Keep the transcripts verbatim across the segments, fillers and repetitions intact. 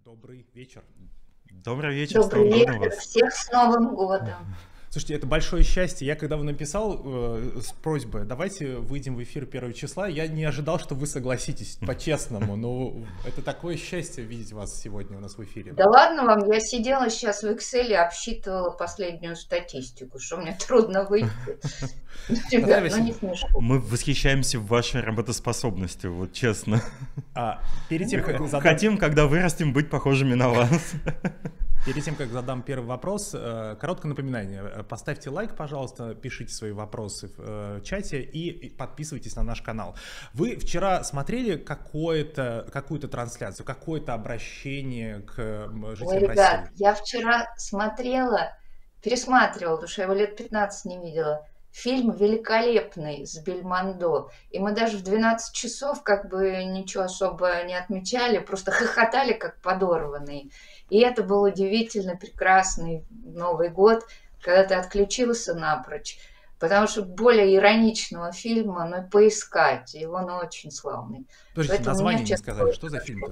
Добрый вечер. Добрый вечер, с Добрый Новым годом вечер, вас. всех с Новым годом. Слушайте, это большое счастье. Я когда вы написал э, с просьбой, давайте выйдем в эфир первого числа, я не ожидал, что вы согласитесь, по-честному. Но это такое счастье видеть вас сегодня у нас в эфире. Да ладно вам, я сидела сейчас в Excel и обсчитывала последнюю статистику, что мне трудно выйти. Ребят, ну не смешно. Мы восхищаемся вашей работоспособностью, вот честно. А, перед тем, как задам... Хотим, когда вырастем, быть похожими на вас. Перед тем, как задам первый вопрос, короткое напоминание. Поставьте лайк, пожалуйста, пишите свои вопросы в чате и подписывайтесь на наш канал. Вы вчера смотрели какое-то, какую-то трансляцию, какое-то обращение к жителям Ой, ребят, России? я вчера смотрела, пересматривала, потому что я его лет пятнадцать не видела. Фильм великолепный с Бельмондо. И мы даже в двенадцать часов как бы ничего особо не отмечали, просто хохотали как подорванные. И это был удивительно прекрасный Новый год, когда ты отключился напрочь. Потому что более ироничного фильма, ну, поискать. И он очень славный. Подождите, название не сказали. Что за фильм-то?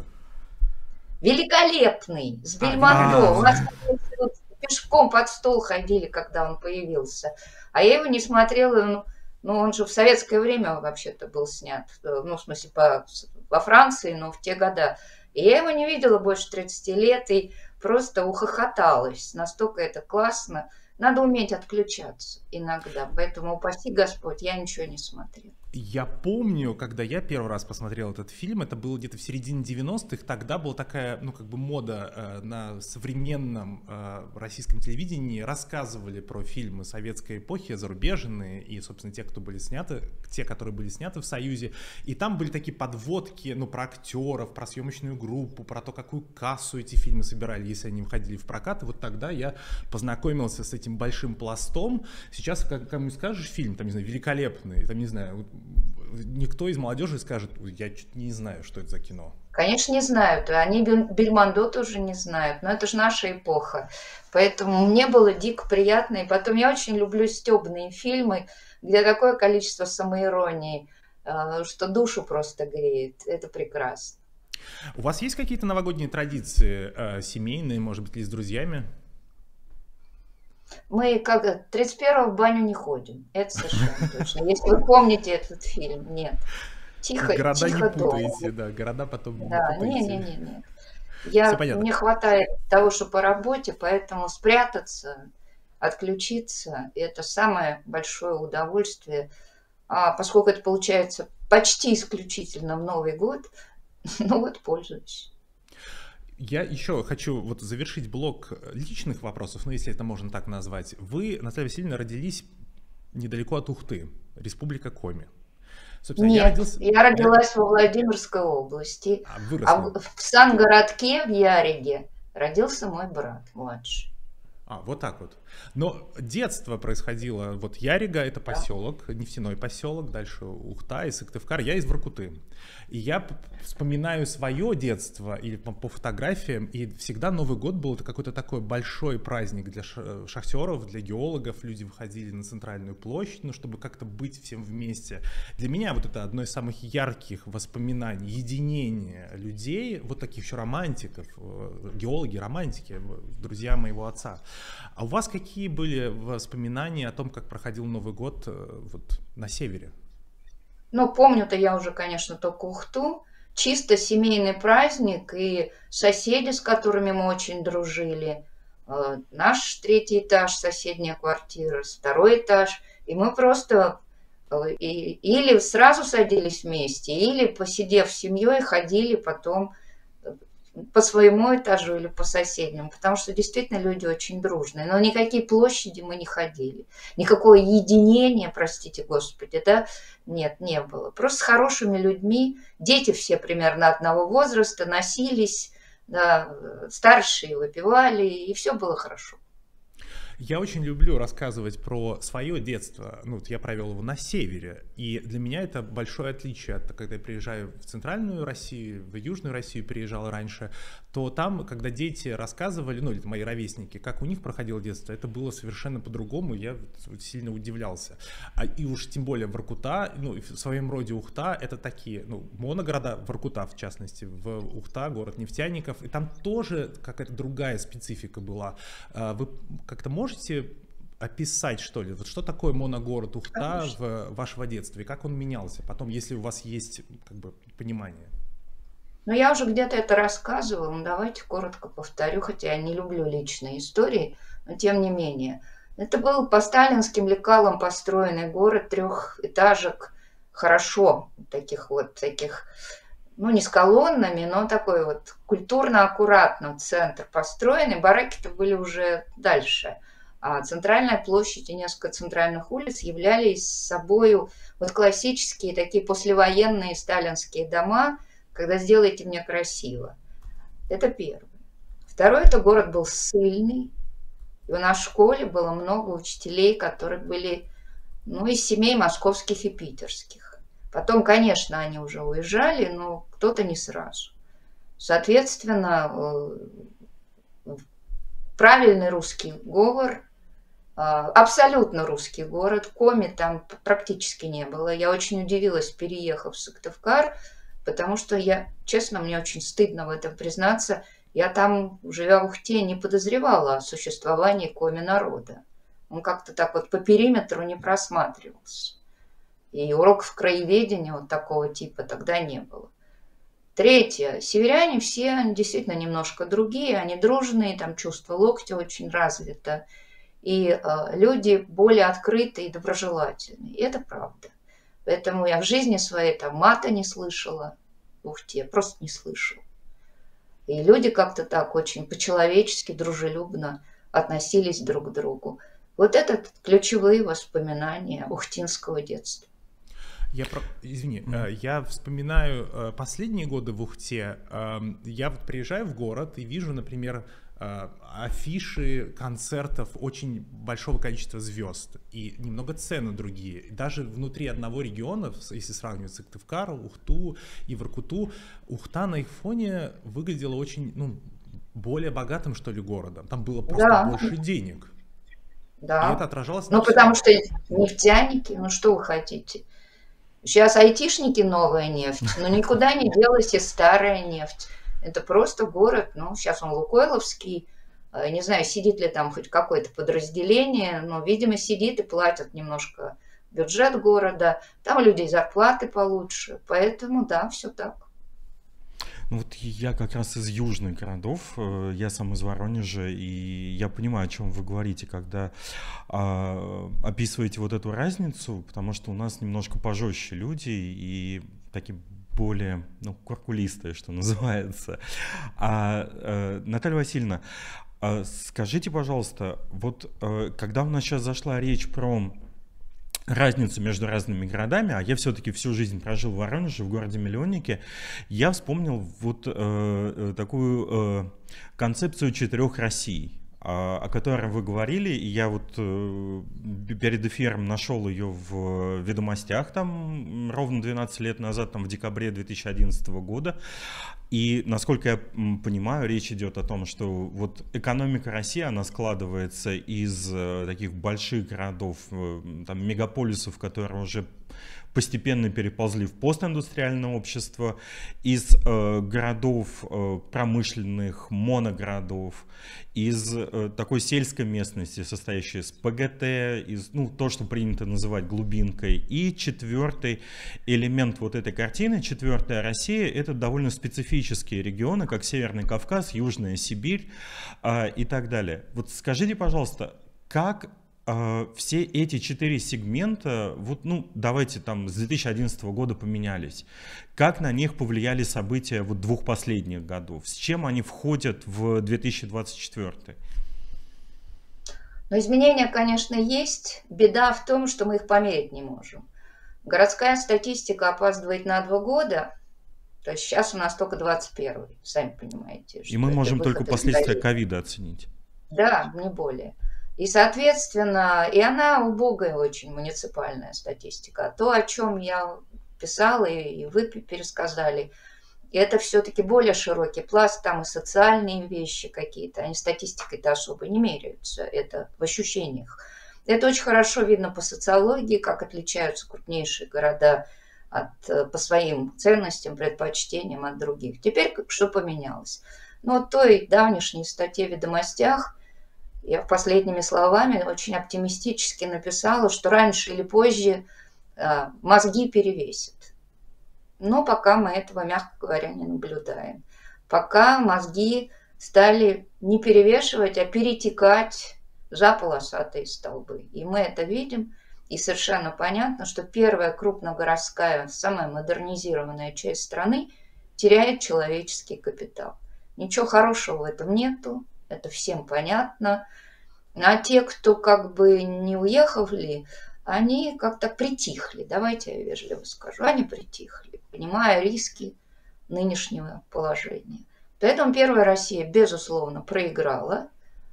Великолепный, с Бельмондо. У нас пешком под стол ходили, когда он появился. А я его не смотрела, ну, ну он же в советское время вообще-то был снят. Ну, в смысле, по, во Франции, но в те года. И я его не видела больше тридцати лет и просто ухохоталась. Настолько это классно. Надо уметь отключаться иногда. Поэтому, упаси Господь, я ничего не смотрела. Я помню, когда я первый раз посмотрел этот фильм, это было где-то в середине девяностых, тогда была такая, ну, как бы мода э, на современном э, российском телевидении, рассказывали про фильмы советской эпохи, зарубежные, и, собственно, те, кто были сняты, те, которые были сняты в Союзе, и там были такие подводки, ну, про актеров, про съемочную группу, про то, какую кассу эти фильмы собирали, если они выходили в прокат, и вот тогда я познакомился с этим большим пластом. Сейчас, как кому скажешь фильм, там, не знаю, великолепный, там, не знаю, никто из молодежи скажет, я не знаю, что это за кино. Конечно, не знают. Они Бельмондо тоже не знают. Но это же наша эпоха. Поэтому мне было дико приятно. И потом я очень люблю стёбные фильмы, где такое количество самоиронии, что душу просто греет. Это прекрасно. У вас есть какие-то новогодние традиции, семейные, может быть, или с друзьями? Мы как тридцать первого в баню не ходим. Это совершенно точно. Если вы помните этот фильм, нет. Тихо, города тихо не путаете, да, города потом да, не путаете. Не-не-не. Я, мне хватает того, что по работе, поэтому спрятаться, отключиться, это самое большое удовольствие. А поскольку это получается почти исключительно в Новый год, ну вот пользуюсь. Я еще хочу вот завершить блок личных вопросов, ну если это можно так назвать. Вы, Наталья Васильевна, родились недалеко от Ухты, республика Коми. Собственно, Нет, я, родился... я родилась я... во Владимирской области, а, а в, в Сан-городке в Яриге родился мой брат младший. А, вот так вот. Но детство происходило, вот Ярига — это поселок, да. Нефтяной поселок, дальше Ухта и Сыктывкар, я из Воркуты. И я вспоминаю свое детство или по, по фотографиям, и всегда Новый год был это какой-то такой большой праздник для шахтеров, для геологов, люди выходили на центральную площадь, ну, чтобы как-то быть всем вместе. Для меня вот это одно из самых ярких воспоминаний, единение людей, вот таких еще романтиков, геологи, романтики, друзья моего отца. А у вас какие были воспоминания о том, как проходил Новый год вот на севере? Ну, помню-то я уже, конечно, только Ухту. Чисто семейный праздник, и соседи, с которыми мы очень дружили. Наш третий этаж, соседняя квартира, второй этаж. И мы просто или сразу садились вместе, или, посидев с семьей, ходили потом по своему этажу или по соседнему, потому что действительно люди очень дружные. Но никакие площади мы не ходили. Никакого единения, простите господи, да, нет, не было. Просто с хорошими людьми. Дети все примерно одного возраста, носились, да, старшие выпивали, и все было хорошо. Я очень люблю рассказывать про свое детство. Ну, вот я провел его на севере, и для меня это большое отличие от, когда я приезжаю в центральную Россию, в южную Россию приезжал раньше, то там, когда дети рассказывали, ну, или мои ровесники, как у них проходило детство, это было совершенно по-другому, я сильно удивлялся. А, и уж тем более Воркута, ну, в своем роде Ухта, это такие, ну, моногорода, Воркута в частности, в Ухта, город нефтяников, и там тоже какая-то другая специфика была. Вы как-то можете описать, что ли, вот что такое моногород Ухта в вашего детства и как он менялся потом, если у вас есть как бы понимание? Ну, я уже где-то это рассказывала, но давайте коротко повторю, хотя я не люблю личные истории, но тем не менее. Это был по сталинским лекалам построенный город трехэтажек, хорошо, таких вот таких, ну, не с колоннами, но такой вот культурно-аккуратно центр построенный. Бараки-то были уже дальше. А центральная площадь и несколько центральных улиц являлись собою вот классические такие послевоенные сталинские дома, когда сделайте мне красиво. Это первое. Второе, это город был ссыльный. И у нас в школе было много учителей, которые были, ну, из семей московских и питерских. Потом, конечно, они уже уезжали, но кто-то не сразу. Соответственно, правильный русский говор, абсолютно русский город, коми там практически не было. Я очень удивилась, переехав в Сыктывкар, потому что я, честно, мне очень стыдно в этом признаться, я там, живя в Ухте, не подозревала о существовании коми народа. Он как-то так вот по периметру не просматривался. И уроков краеведения вот такого типа тогда не было. Третье. Северяне все они действительно немножко другие, они дружные, там чувство локтя очень развито. И э, люди более открытые и доброжелательные. И это правда. Поэтому я в жизни своей там мата не слышала в Ухте, просто не слышала. И люди как-то так очень по-человечески, дружелюбно относились друг к другу. Вот это ключевые воспоминания ухтинского детства. Я про... Извини, mm-hmm. я вспоминаю последние годы в Ухте. Я вот приезжаю в город и вижу, например, афиши концертов очень большого количества звезд. И немного цены другие. Даже внутри одного региона, если сравнивать Сыктывкар, Ухту и Воркуту, Ухта на их фоне выглядела очень, ну, более богатым, что ли, городом. Там было просто да. больше денег. Да. И это отражалось на Ну, потому что нефтяники, ну что вы хотите? Сейчас айтишники новая нефть, но никуда не делась и старая нефть. Это просто город, ну, сейчас он лукойловский, не знаю, сидит ли там хоть какое-то подразделение, но, видимо, сидит и платят немножко бюджет города, там у людей зарплаты получше, поэтому, да, все так. Ну вот я как раз из южных городов, я сам из Воронежа, и я понимаю, о чем вы говорите, когда а, описываете вот эту разницу, потому что у нас немножко пожестче люди и такие более, ну, куркулистые, что называется. А, а, Наталья Васильевна, а скажите, пожалуйста, вот а, когда у нас сейчас зашла речь про разницу между разными городами, а я все-таки всю жизнь прожил в Воронеже, в городе-миллионнике, я вспомнил вот э, такую э, концепцию четырех Россий, о, о которой вы говорили, и я вот э, перед эфиром нашел ее в «Ведомостях» там ровно двенадцать лет назад, там в декабре две тысячи одиннадцатого года. И, насколько я понимаю, речь идет о том, что вот экономика России, она складывается из э, таких больших городов, э, там, мегаполисов, которые уже постепенно переползли в постиндустриальное общество, из э, городов э, промышленных, моногородов, из э, такой сельской местности, состоящей из ПГТ, из, ну, то, что принято называть глубинкой. И четвертый элемент вот этой картины, четвертая Россия, это довольно специфические регионы, как Северный Кавказ, Южная Сибирь э, и так далее. Вот скажите, пожалуйста, как все эти четыре сегмента, вот, ну, давайте там с две тысячи одиннадцатого года поменялись. Как на них повлияли события вот двух последних годов? С чем они входят в две тысячи двадцать четвёртый? Но изменения, конечно, есть. Беда в том, что мы их померить не можем. Городская статистика опаздывает на два года. То есть сейчас у нас только двадцать первый, сами понимаете. И мы можем только последствия ковида оценить. Да, не более. И, соответственно, и она убогая очень, муниципальная статистика. То, о чем я писала, и вы пересказали, это все-таки более широкий пласт, там и социальные вещи какие-то, они статистикой-то особо не меряются, это в ощущениях. Это очень хорошо видно по социологии, как отличаются крупнейшие города от, по своим ценностям, предпочтениям от других. Теперь что поменялось? Ну, в той давнишней статье в «Ведомостях» я последними словами очень оптимистически написала, что раньше или позже мозги перевесят. Но пока мы этого, мягко говоря, не наблюдаем. Пока мозги стали не перевешивать, а перетекать за полосатые столбы. И мы это видим, и совершенно понятно, что первая крупногородская, самая модернизированная часть страны теряет человеческий капитал. Ничего хорошего в этом нету, это всем понятно. А те, кто как бы не уехали, они как-то притихли, давайте я вежливо скажу, они притихли, понимая риски нынешнего положения. Поэтому Первая Россия, безусловно, проиграла,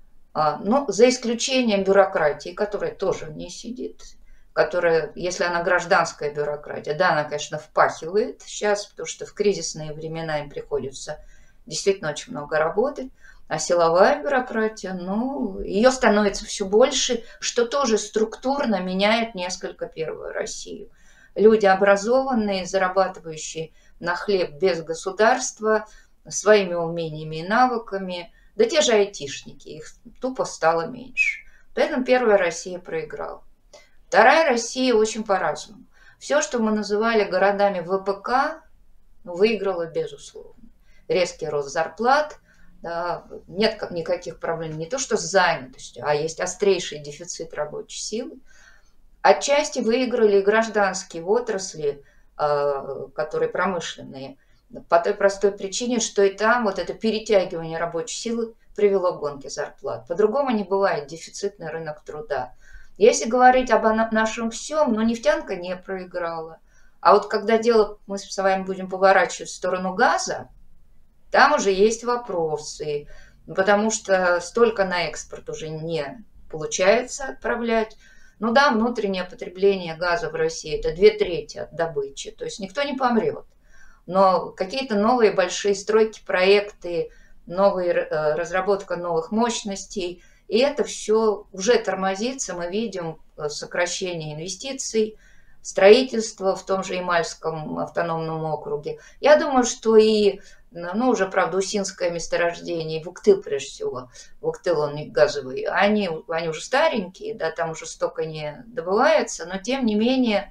но за исключением бюрократии, которая тоже в ней сидит, которая, если она гражданская бюрократия, да, она, конечно, впахивает сейчас, потому что в кризисные времена им приходится действительно очень много работать, а силовая бюрократия, ну, ее становится все больше, что тоже структурно меняет несколько Первую Россию. Люди образованные, зарабатывающие на хлеб без государства, своими умениями и навыками, да те же айтишники, их тупо стало меньше. Поэтому Первая Россия проиграла. Вторая Россия очень по-разному. Все, что мы называли городами ВПК, выиграла безусловно. Резкий рост зарплат, да, нет никаких проблем не то что с занятостью, а есть острейший дефицит рабочей силы. Отчасти выиграли и гражданские отрасли, которые промышленные, по той простой причине, что и там вот это перетягивание рабочей силы привело к гонке зарплат. По-другому не бывает дефицитный рынок труда. Если говорить об нашем всем, ну нефтянка не проиграла. А вот когда дело, мы с вами будем поворачивать в сторону газа, там уже есть вопросы, потому что столько на экспорт уже не получается отправлять. Ну да, внутреннее потребление газа в России – это две трети от добычи, то есть никто не помрет. Но какие-то новые большие стройки, проекты, новые, разработка новых мощностей, и это все уже тормозится, мы видим сокращение инвестиций, строительство в том же Ямальском автономном округе. Я думаю, что и, ну, уже, правда, Усинское месторождение, Вуктыл, прежде всего, Вуктыл, он не газовый, они, они уже старенькие, да, там уже столько не добывается, но, тем не менее,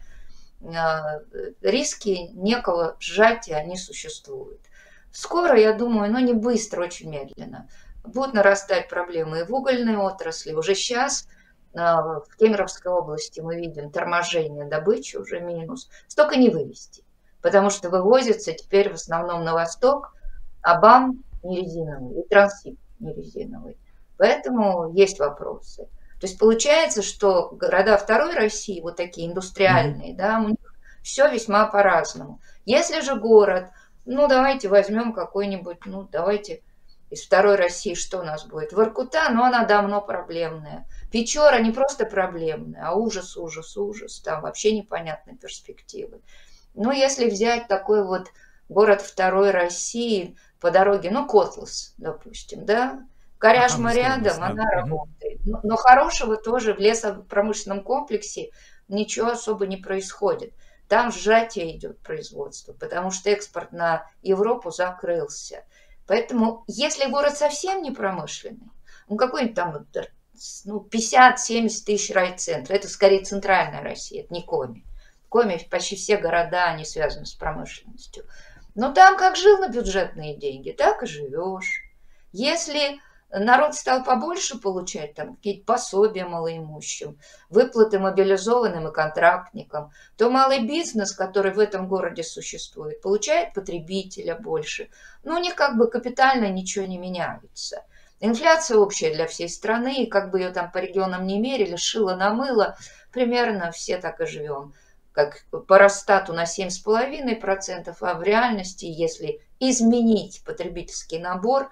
риски некого сжатия, они существуют. Скоро, я думаю, но не быстро, очень медленно, будут нарастать проблемы и в угольной отрасли. Уже сейчас в Кемеровской области мы видим торможение добычи, уже минус. Столько не вывести, потому что вывозится теперь в основном на восток, а БАМ не резиновый и Трансип не резиновый. Поэтому есть вопросы. То есть получается, что города Второй России, вот такие индустриальные, mm-hmm. да, у них все весьма по-разному. Если же город, ну давайте возьмем какой-нибудь, ну давайте из Второй России, что у нас будет? Воркута, но она давно проблемная. Печора не просто проблемная, а ужас, ужас, ужас. Там вообще непонятные перспективы. Ну, если взять такой вот город Второй России по дороге, ну, Котлас, допустим, да, Коряжма ага, рядом, она надо. работает. Но, но хорошего тоже в лесопромышленном комплексе ничего особо не происходит. Там сжатие идет производство, потому что экспорт на Европу закрылся. Поэтому, если город совсем не промышленный, ну, какой-нибудь там ну, пятьдесят-семьдесят тысяч райцентров, это скорее центральная Россия, это не Коми. В Коми почти все города, они связаны с промышленностью. Но там как жил на бюджетные деньги, так и живешь. Если народ стал побольше получать, там какие-то пособия малоимущим, выплаты мобилизованным и контрактникам, то малый бизнес, который в этом городе существует, получает потребителя больше. Но у них как бы капитально ничего не меняется. Инфляция общая для всей страны, и как бы ее там по регионам не мерили, шило на мыло, примерно все так и живем. Как по Росстату на семь целых пять десятых процента, а в реальности, если изменить потребительский набор,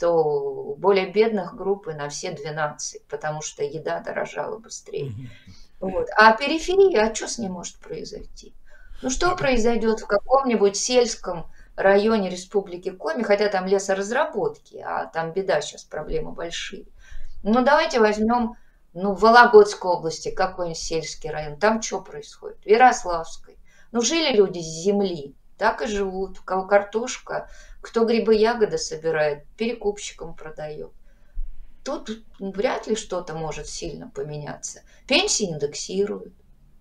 то у более бедных групп и на все двенадцать, потому что еда дорожала быстрее. Вот. А периферия, а что с ней может произойти? Ну что произойдет в каком-нибудь сельском районе Республики Коми, хотя там лесоразработки, а там беда сейчас, проблемы большие. Ну давайте возьмем, ну, в Вологодской области какой-нибудь сельский район, там что происходит? В Ярославской. Ну жили люди с земли, так и живут. У кого картошка, кто грибы, ягоды собирает, перекупщикам продает. Тут вряд ли что-то может сильно поменяться. Пенсии индексируют.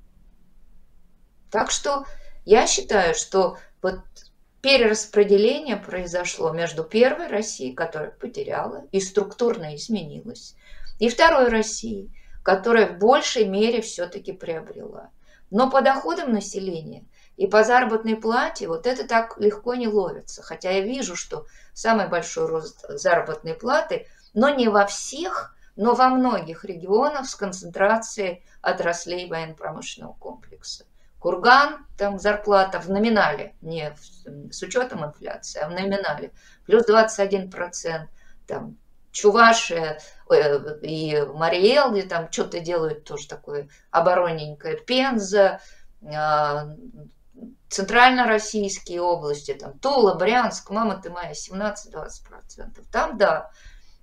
Так что я считаю, что вот перераспределение произошло между первой Россией, которая потеряла и структурно изменилась, и второй Россией, которая в большей мере все-таки приобрела. Но по доходам населения и по заработной плате вот это так легко не ловится. Хотя я вижу, что самый большой рост заработной платы, но не во всех, но во многих регионах с концентрацией отраслей военно-промышленного комплекса. Курган, там зарплата в номинале, не в, с учетом инфляции, а в номинале, плюс двадцать один процент. Там Чувашия э, и Мариэл, где там что-то делают тоже такое оборонненькое, Пенза, э, центрально-российские области, там Тула, Брянск, мама ты моя, семнадцать-двадцать процентов. Там да.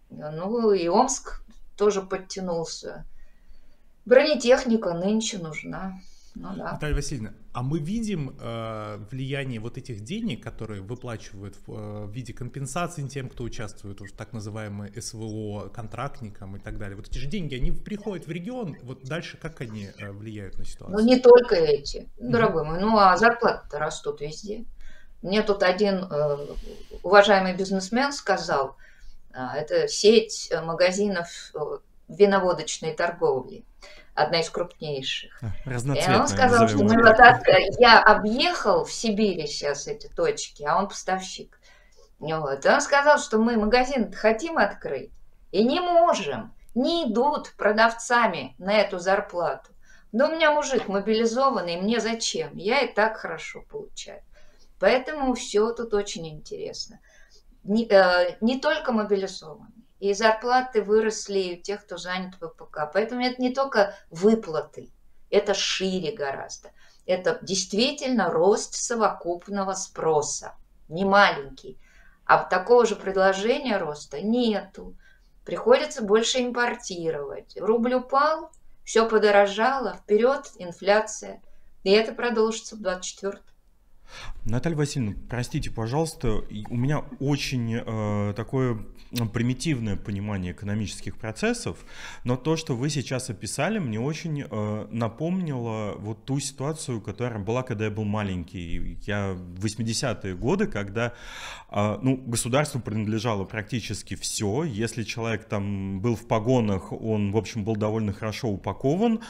Ну и Омск тоже подтянулся. Бронетехника нынче нужна. Ну, да. Наталья Васильевна, а мы видим э, влияние вот этих денег, которые выплачивают в, э, в виде компенсации тем, кто участвует в так называемой СВО, контрактникам и так далее. Вот эти же деньги, они приходят в регион, вот дальше как они э, влияют на ситуацию? Ну не только эти, дорогой мой, ну а зарплаты-то растут везде. Мне тут один э, уважаемый бизнесмен сказал, э, это сеть магазинов э, виноводочной торговли, одна из крупнейших. И он сказал, что мы вот так, я объехал в Сибири сейчас эти точки, а он поставщик. Вот. И он сказал, что мы магазин хотим открыть и не можем, не идут продавцами на эту зарплату. Да у меня мужик мобилизованный, мне зачем? Я и так хорошо получаю. Поэтому все тут очень интересно. Не, э, не только мобилизованные. И зарплаты выросли у тех, кто занят в ВПК. Поэтому это не только выплаты, это шире гораздо. Это действительно рост совокупного спроса, не маленький. А такого же предложения роста нету. Приходится больше импортировать. Рубль упал, все подорожало, вперед инфляция. И это продолжится в двадцать четвёртом. Наталья Васильевна, простите, пожалуйста, у меня очень э, такое примитивное понимание экономических процессов, но то, что вы сейчас описали, мне очень э, напомнило вот ту ситуацию, которая была, когда я был маленький. Я в восьмидесятые годы, когда э, ну, государству принадлежало практически все. Если человек там был в погонах, он, в общем, был довольно хорошо упакован.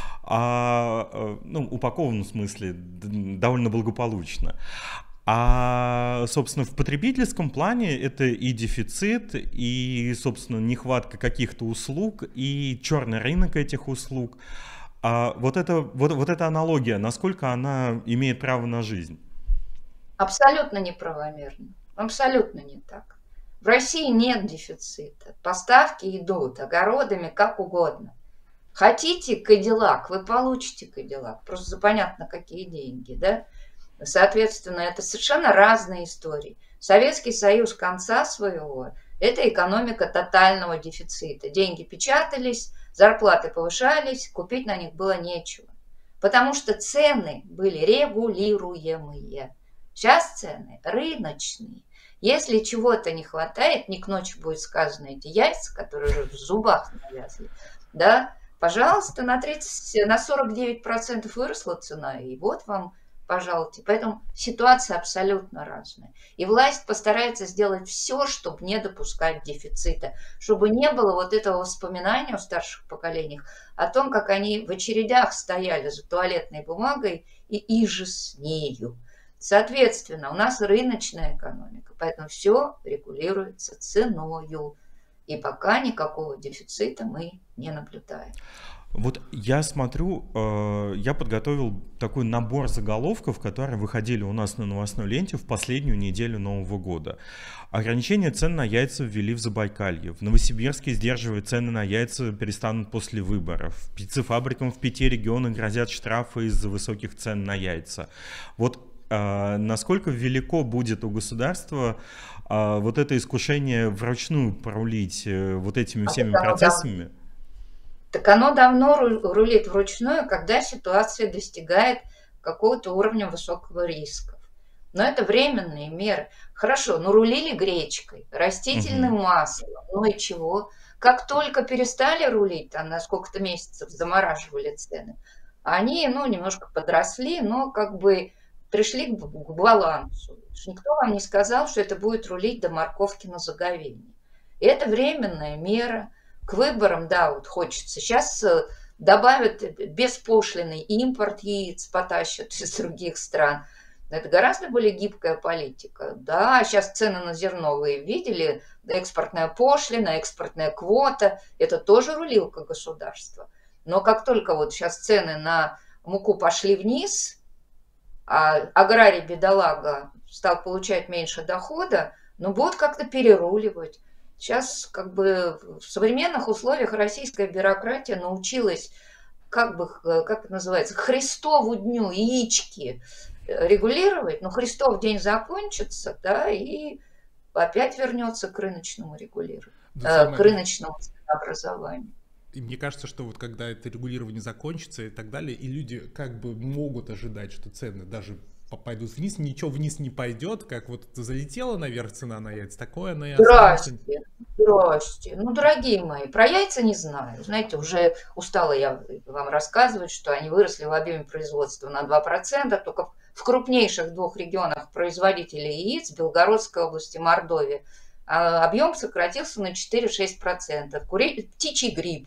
А, ну, упакован в смысле довольно благополучно. А, собственно, в потребительском плане это и дефицит, и, собственно, нехватка каких-то услуг, и черный рынок этих услуг. А вот, это, вот, вот эта аналогия, насколько она имеет право на жизнь? Абсолютно неправомерно. Абсолютно не так. В России нет дефицита. Поставки идут огородами как угодно. Хотите Кадиллак, вы получите Кадиллак. Просто за понятно какие деньги, да? Соответственно, это совершенно разные истории. Советский Союз конца своего – это экономика тотального дефицита. Деньги печатались, зарплаты повышались, купить на них было нечего. Потому что цены были регулируемые. Сейчас цены рыночные. Если чего-то не хватает, не к ночи будет сказано эти яйца, которые в зубах навязли, да, пожалуйста, на тридцать, на сорок девять процентов выросла цена, и вот вам, пожалуйста. Поэтому ситуация абсолютно разная. И власть постарается сделать все, чтобы не допускать дефицита, чтобы не было вот этого воспоминания у старших поколений о том, как они в очередях стояли за туалетной бумагой и иже с нею. Соответственно, у нас рыночная экономика, поэтому все регулируется ценою. И пока никакого дефицита мы не наблюдаем. Вот я смотрю, э, я подготовил такой набор заголовков, которые выходили у нас на новостной ленте в последнюю неделю Нового года. Ограничение цен на яйца ввели в Забайкалье. В Новосибирске сдерживают цены на яйца перестанут после выборов. Птицефабрикам в пяти регионах грозят штрафы из-за высоких цен на яйца. Вот э, насколько велико будет у государства э, вот это искушение вручную порулить э, вот этими всеми процессами? Так оно давно рулит вручную, когда ситуация достигает какого-то уровня высокого риска. Но это временные меры. Хорошо, ну рулили гречкой, растительным угу. маслом, ну и чего? Как только перестали рулить, там на сколько-то месяцев замораживали цены, они, ну, немножко подросли, но как бы пришли к, к балансу. Никто вам не сказал, что это будет рулить до морковки на заговение. И это временная мера. К выборам, да, вот хочется. Сейчас добавят беспошлиный импорт яиц, потащат из других стран. Это гораздо более гибкая политика. Да, сейчас цены на зерно вы видели, экспортная пошлина, экспортная квота, это тоже рулилка государства. Но как только вот сейчас цены на муку пошли вниз, а аграрий бедолага стал получать меньше дохода, ну будут как-то переруливать. Сейчас как бы в современных условиях российская бюрократия научилась, как бы, как это называется, Христову дню яички регулировать, но Христов день закончится, да, и опять вернется к рыночному регулированию, да, э, к рыночному ценообразованию. И мне кажется, что вот когда это регулирование закончится и так далее, и люди как бы могут ожидать, что цены даже пойдут вниз, ничего вниз не пойдет, как вот залетела наверх цена на яйца, такое она и останется. Здрасте, здрасте. Ну, дорогие мои, про яйца не знаю. Знаете, уже устала я вам рассказывать, что они выросли в объеме производства на два процента, только в крупнейших двух регионах производителей яиц, Белгородской области, Мордовии, объем сократился на четыре-шесть процентов. Кури... Птичий грипп.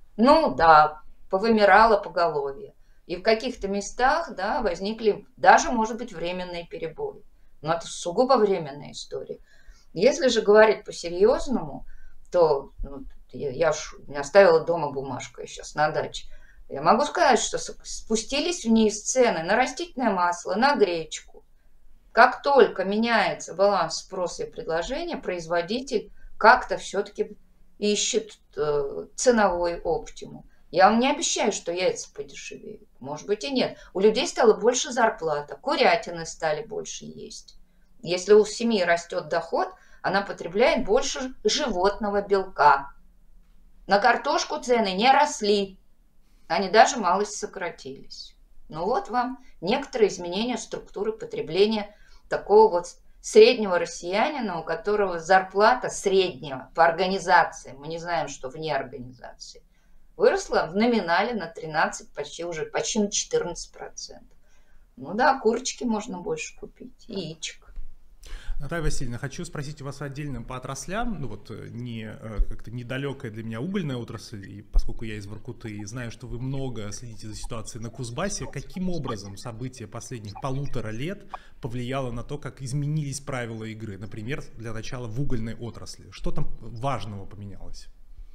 Ну да, повымирало поголовье. И в каких-то местах, да, возникли даже, может быть, временные перебои. Но это сугубо временная история. Если же говорить по-серьезному, то ну, я, я ж, оставила дома бумажку, я сейчас на даче. Я могу сказать, что спустились вниз цены на растительное масло, на гречку. Как только меняется баланс спроса и предложения, производитель как-то все-таки ищет э, ценовой оптимум. Я вам не обещаю, что яйца подешевеют. Может быть и нет. У людей стало больше зарплата, курятины стали больше есть. Если у семьи растет доход, она потребляет больше животного белка. На картошку цены не росли, они даже малость сократились. Ну вот вам некоторые изменения структуры потребления такого вот среднего россиянина, у которого зарплата среднего по организации, мы не знаем, что вне организации, выросла в номинале на тринадцать, почти уже почти на четырнадцать процентов. Ну да, курочки можно больше купить, яичек. Наталья Васильевна, хочу спросить у вас отдельно по отраслям. Ну вот не как-то недалекая для меня угольная отрасль, и поскольку я из Воркуты и знаю, что вы много следите за ситуацией на Кузбассе, каким образом события последних полутора лет повлияло на то, как изменились правила игры? Например, для начала в угольной отрасли. Что там важного поменялось?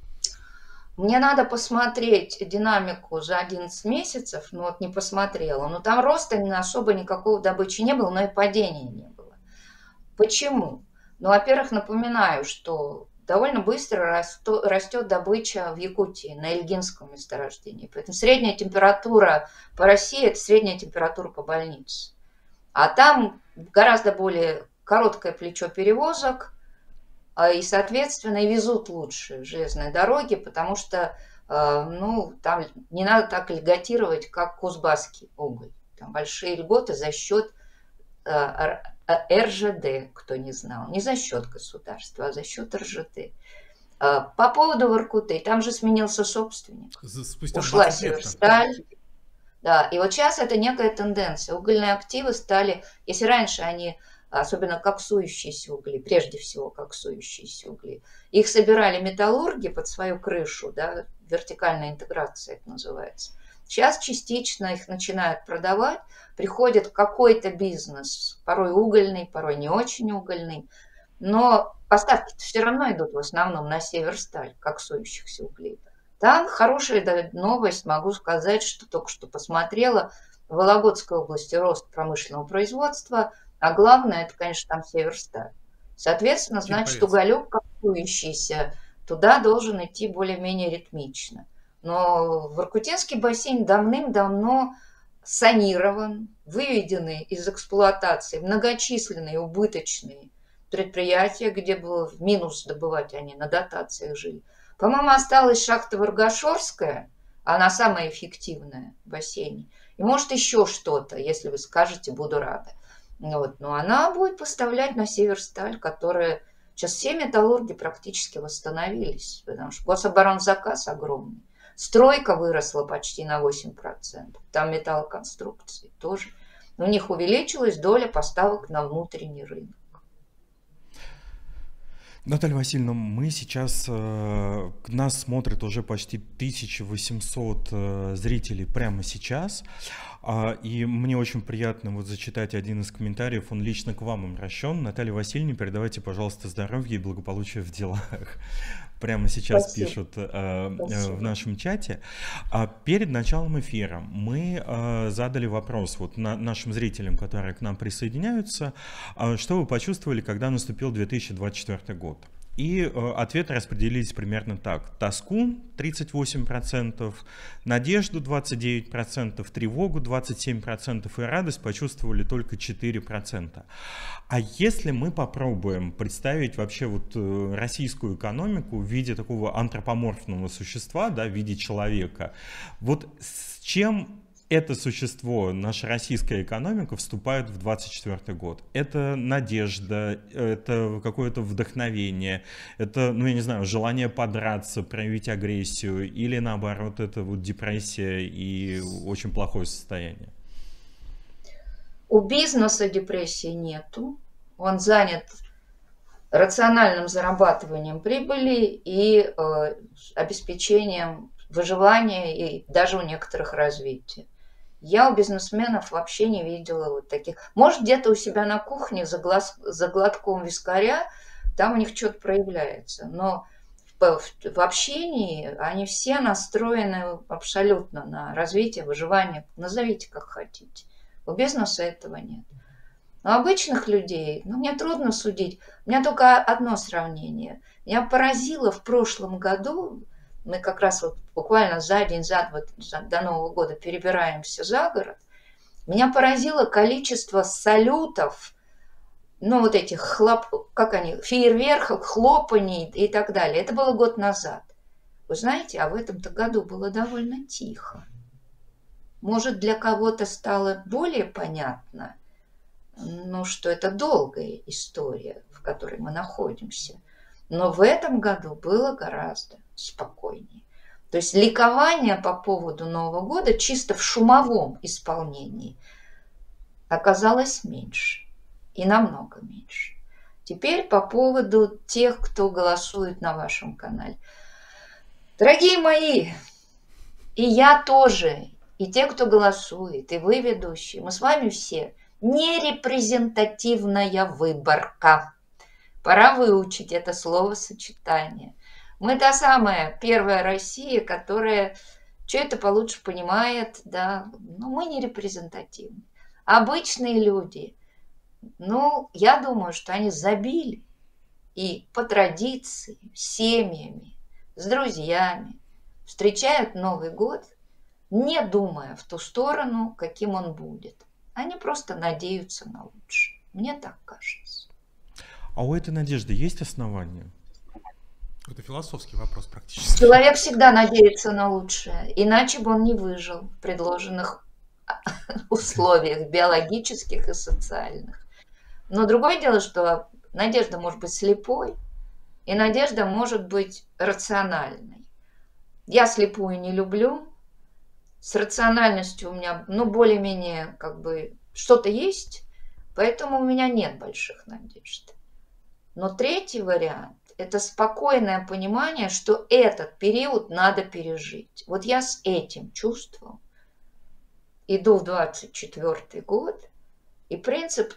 Мне надо посмотреть динамику за одиннадцать месяцев, ну вот не посмотрела. Но там роста особо никакого добычи не было, но и падения не было. Почему? Ну, во-первых, напоминаю, что довольно быстро растет добыча в Якутии, на Ильгинском месторождении. Поэтому средняя температура по России – это средняя температура по больнице. А там гораздо более короткое плечо перевозок, и, соответственно, и везут лучше железные дороги, потому что ну, там не надо так льготировать, как кузбасский уголь. Там большие льготы за счет эр жэ дэ, кто не знал, не за счет государства, а за счет эр жэ дэ. По поводу Воркуты, там же сменился собственник. Спустя ушла Северсталь. Да, и вот сейчас это некая тенденция. Угольные активы стали, если раньше они, особенно коксующиеся угли, прежде всего коксующиеся угли, их собирали металлурги под свою крышу, да, вертикальная интеграция это называется. Сейчас частично их начинают продавать, приходит какой-то бизнес, порой угольный, порой не очень угольный, но поставки все равно идут в основном на Северсталь, коксующихся углей. Там хорошая новость, могу сказать, что только что посмотрела. В Вологодской области рост промышленного производства, а главное, это, конечно, там Северсталь. Соответственно, значит, уголек, копающийся, туда должен идти более-менее ритмично. Но Воркутинский бассейн давным-давно санирован, выведены из эксплуатации многочисленные убыточные предприятия, где было в минус добывать, они на дотациях жили. По-моему, осталась шахта Варгашорская, она самая эффективная в бассейне. И может еще что-то, если вы скажете, буду рада. Вот. Но она будет поставлять на Северсталь, которая... Сейчас все металлурги практически восстановились, потому что гособоронзаказ огромный. Стройка выросла почти на восемь процентов. Там металлоконструкции тоже. У них увеличилась доля поставок на внутренний рынок. Наталья Васильевна, мы сейчас, э, нас смотрит уже почти тысяча восемьсот э, зрителей прямо сейчас, э, и мне очень приятно вот зачитать один из комментариев, он лично к вам обращен. Наталья Васильевна, передавайте, пожалуйста, здоровья и благополучия в делах. Прямо сейчас Спасибо. Пишут э, э, в нашем чате. А перед началом эфира мы э, задали вопрос вот на, нашим зрителям, которые к нам присоединяются, э, что вы почувствовали, когда наступил две тысячи двадцать четвёртый год. И э, ответы распределились примерно так. Тоску тридцать восемь процентов, надежду двадцать девять процентов, тревогу двадцать семь процентов и радость почувствовали только четыре процента. А если мы попробуем представить вообще вот э, российскую экономику в виде такого антропоморфного существа, да, в виде человека, вот с чем это существо, наша российская экономика, вступает в двадцать четвёртый год? Это надежда, это какое-то вдохновение, это, ну я не знаю, желание подраться, проявить агрессию, или наоборот, это вот депрессия и очень плохое состояние? У бизнеса депрессии нету, он занят рациональным зарабатыванием прибыли и э, обеспечением выживания и даже у некоторых развития. Я у бизнесменов вообще не видела вот таких. Может, где-то у себя на кухне за, глаз, за глотком вискаря, там у них что-то проявляется. Но в, в, в общении они все настроены абсолютно на развитие, выживание. Назовите как хотите. У бизнеса этого нет. У обычных людей, ну, мне трудно судить. У меня только одно сравнение. Меня поразило в прошлом году, мы как раз вот буквально за день, за два за, до Нового года перебираемся за город. Меня поразило количество салютов, ну вот этих хлоп, как они, фейерверков, хлопаний и так далее. Это было год назад. Вы знаете, а в этом-то году было довольно тихо. Может, для кого-то стало более понятно, ну, что это долгая история, в которой мы находимся. Но в этом году было гораздо спокойнее. То есть ликование по поводу Нового года чисто в шумовом исполнении оказалось меньше. И намного меньше. Теперь по поводу тех, кто голосует на вашем канале. Дорогие мои, и я тоже, и те, кто голосует, и вы, ведущие, мы с вами все нерепрезентативная выборка. Пора выучить это словосочетание. Мы та самая первая Россия, которая что это получше понимает, да, но мы не репрезентативны. Обычные люди, ну, я думаю, что они забили и по традиции, с семьями, с друзьями встречают Новый год, не думая в ту сторону, каким он будет. Они просто надеются на лучшее. Мне так кажется. А у этой надежды есть основания? Это философский вопрос практически. Человек всегда надеется на лучшее, иначе бы он не выжил в предложенных условиях биологических и социальных. Но другое дело, что надежда может быть слепой, и надежда может быть рациональной. Я слепую не люблю. С рациональностью у меня, ну, более-менее, как бы, что-то есть, поэтому у меня нет больших надежд. Но третий вариант – это спокойное понимание, что этот период надо пережить. Вот я с этим чувством иду в двадцать четвёртый год, и принцип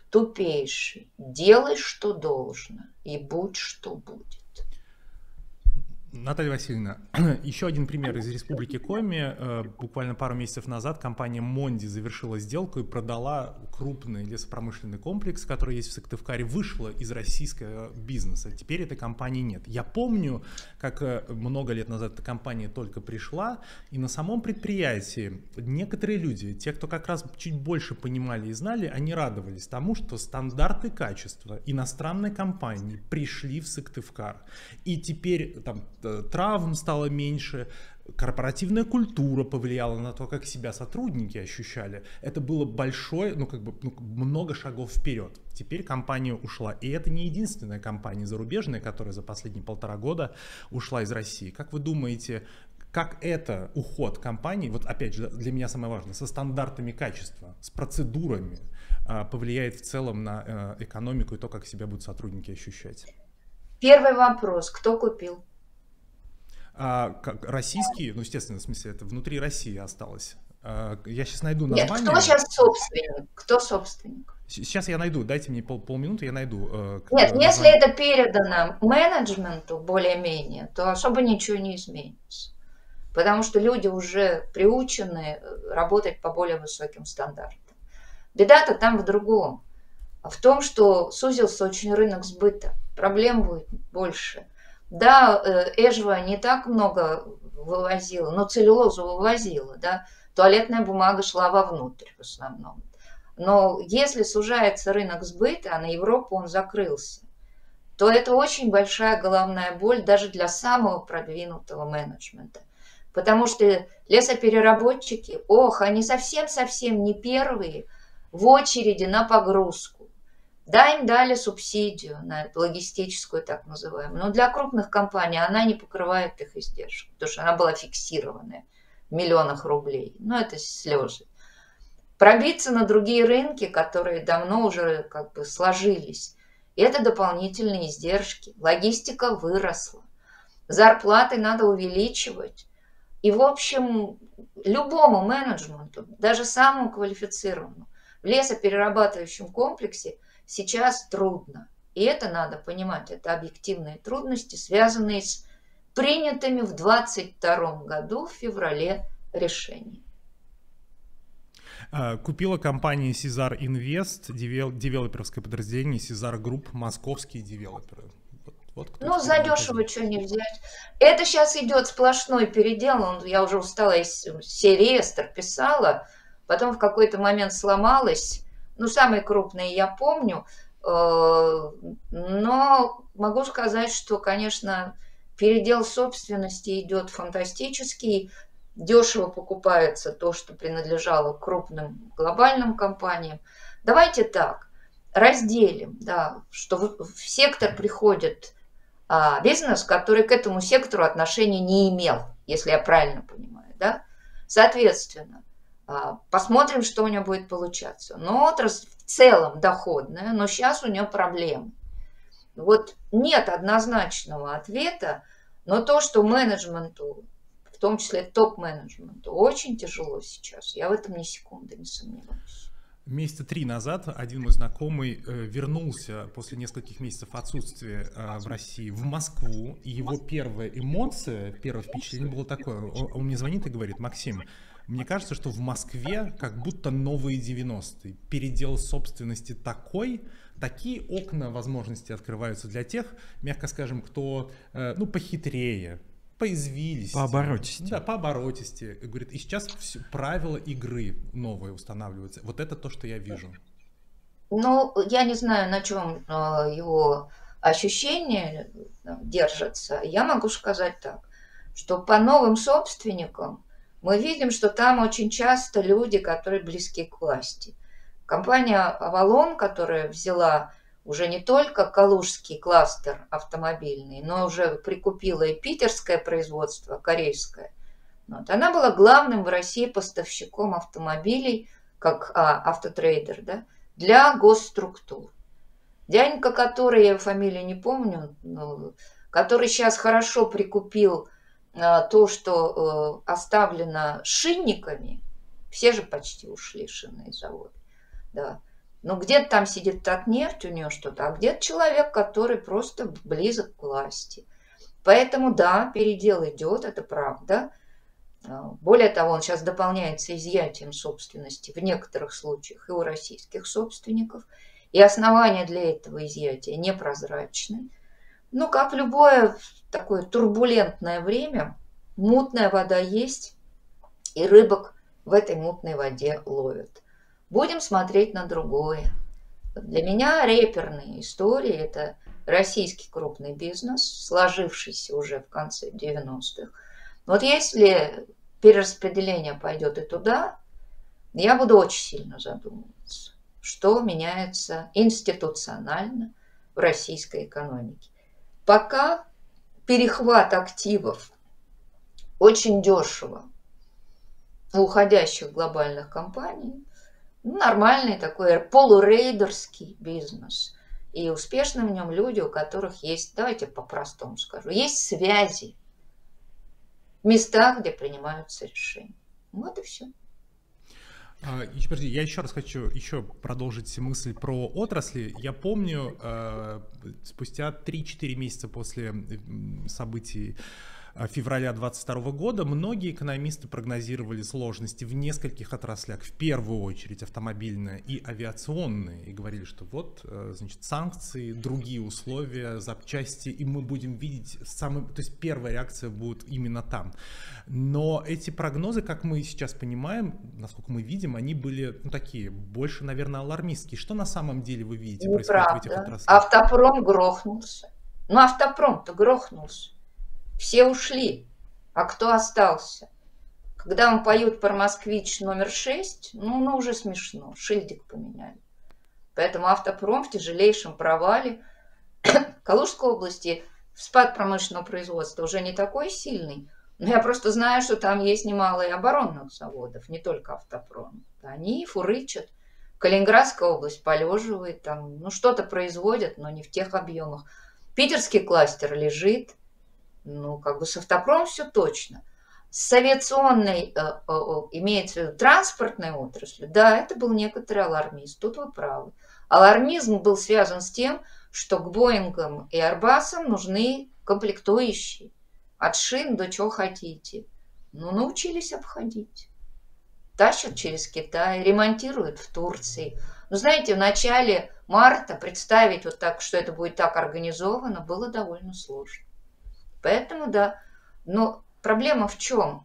тупейший – делай, что должно, и будь, что будет. Наталья Васильевна, еще один пример из Республики Коми. Буквально пару месяцев назад компания Монди завершила сделку и продала крупный лесопромышленный комплекс, который есть в Сыктывкаре, вышла из российского бизнеса. Теперь этой компании нет. Я помню, как много лет назад эта компания только пришла, и на самом предприятии некоторые люди, те, кто как раз чуть больше понимали и знали, они радовались тому, что стандарты качества иностранной компании пришли в Сыктывкар. И теперь там травм стало меньше, корпоративная культура повлияла на то, как себя сотрудники ощущали. Это было большое, ну как бы ну, много шагов вперед. Теперь компания ушла. И это не единственная компания зарубежная, которая за последние полтора года ушла из России. Как вы думаете, как это уход компании, вот опять же для меня самое важное, со стандартами качества, с процедурами повлияет в целом на экономику и то, как себя будут сотрудники ощущать? Первый вопрос. Кто купил? А, как, российские, ну, естественно, в смысле, это внутри России осталось. А, я сейчас найду название. Нет, кто сейчас собственник? Кто собственник? Сейчас я найду, дайте мне пол, полминуты, я найду. Э, Нет, название. Если это передано менеджменту более-менее, то особо ничего не изменится. Потому что люди уже приучены работать по более высоким стандартам. Беда-то там в другом. В том, что сузился очень рынок сбыта. Проблем будет больше. Да, Эжва не так много вывозила, но целлюлозу вывозила, да. Туалетная бумага шла вовнутрь в основном. Но если сужается рынок сбыта, а на Европу он закрылся, то это очень большая головная боль даже для самого продвинутого менеджмента. Потому что лесопереработчики, ох, они совсем-совсем не первые в очереди на погрузку. Да, им дали субсидию на логистическую, так называемую, но для крупных компаний она не покрывает их издержек, потому что она была фиксированная в миллионах рублей. Ну, это слезы. Пробиться на другие рынки, которые давно уже как бы сложились, это дополнительные издержки. Логистика выросла. Зарплаты надо увеличивать. И, в общем, любому менеджменту, даже самому квалифицированному, в лесоперерабатывающем комплексе сейчас трудно. И это надо понимать. Это объективные трудности, связанные с принятыми в двадцать втором году в феврале решениями. Купила компания Сезар Инвест, девелоперское подразделение Сезар Групп, московские девелоперы. Вот, вот ну, задешево что не взять. Это сейчас идет сплошной передел. Я уже устала из серии Эстер писала, потом в какой-то момент сломалась. Ну, самые крупные я помню. Но могу сказать, что, конечно, передел собственности идет фантастический. Дешево покупается то, что принадлежало крупным глобальным компаниям. Давайте так, разделим, да, что в сектор приходит а, бизнес, который к этому сектору отношения не имел, если я правильно понимаю. Да? Соответственно, а, посмотрим, что у него будет получаться. Но отрасль в целом доходная, но сейчас у нее проблемы. Вот нет однозначного ответа, но то, что менеджменту, в том числе топ-менеджменту, очень тяжело сейчас. Я в этом ни секунды не сомневаюсь. Месяца три назад один мой знакомый вернулся после нескольких месяцев отсутствия в России в Москву, и его первая эмоция, первое впечатление было такое. Он мне звонит и говорит: Максим, мне кажется, что в Москве как будто новые девяностые. Передел собственности такой, такие окна возможностей открываются для тех, мягко скажем, кто ну, похитрее, поизвились. По оборотисти. Да, по оборотисти. Говорит, и сейчас все, правила игры новые устанавливаются. Вот это то, что я вижу. Ну, я не знаю, на чем его ощущения держатся. Я могу сказать так, что по новым собственникам мы видим, что там очень часто люди, которые близки к власти. Компания «Авалон», которая взяла уже не только калужский кластер автомобильный, но уже прикупила и питерское производство, корейское. Вот. Она была главным в России поставщиком автомобилей, как а, автотрейдер, да, для госструктур. Дяденька, который, я его фамилию не помню, но, который сейчас хорошо прикупил а, то, что а, оставлено шинниками, все же почти ушли шинные заводы, да. Ну, где-то там сидит Татнефть, у нее что-то, а где-то человек, который просто близок к власти. Поэтому да, передел идет, это правда. Более того, он сейчас дополняется изъятием собственности в некоторых случаях и у российских собственников. И основания для этого изъятия непрозрачны. Но как в любое такое турбулентное время, мутная вода есть, и рыбок в этой мутной воде ловят. Будем смотреть на другое. Для меня реперные истории – это российский крупный бизнес, сложившийся уже в конце девяностых. Вот если перераспределение пойдет и туда, я буду очень сильно задумываться, что меняется институционально в российской экономике. Пока перехват активов очень дешево у уходящих глобальных компаний, нормальный такой полурейдерский бизнес. И успешны в нем люди, у которых есть, давайте по-простому скажу, есть связи в местах, где принимаются решения. Вот и все. А, подожди, я еще раз хочу еще продолжить мысль про отрасли. Я помню, э, спустя три-четыре месяца после событий февраля двадцать второго года многие экономисты прогнозировали сложности в нескольких отраслях, в первую очередь автомобильная и авиационная, и говорили, что вот, значит, санкции, другие условия, запчасти, и мы будем видеть самый, то есть первая реакция будет именно там. Но эти прогнозы, как мы сейчас понимаем, насколько мы видим, они были, ну, такие, больше, наверное, алармистские. Что на самом деле вы видите происходит в этих отраслях? Автопром грохнулся. Ну, автопром-то грохнулся. Все ушли, а кто остался? Когда вам поют про «Москвич» номер шесть, ну, ну уже смешно, шильдик поменяли. Поэтому автопром в тяжелейшем провале. В Калужской области спад промышленного производства уже не такой сильный, но я просто знаю, что там есть немало и оборонных заводов, не только автопром. Они фурычат. Калининградская область полеживает, там, ну, что-то производят, но не в тех объемах. Питерский кластер лежит. Ну, как бы с автопромом все точно. С авиационной, э, э, имеется в виду транспортной отраслью, да, это был некоторый алармизм, тут вы правы. Алармизм был связан с тем, что к Боингам и Airbus'ам нужны комплектующие. От шин до чего хотите. Ну, научились обходить. Тащат через Китай, ремонтируют в Турции. Ну, знаете, в начале марта представить вот так, что это будет так организовано, было довольно сложно. Поэтому, да, но проблема в чем?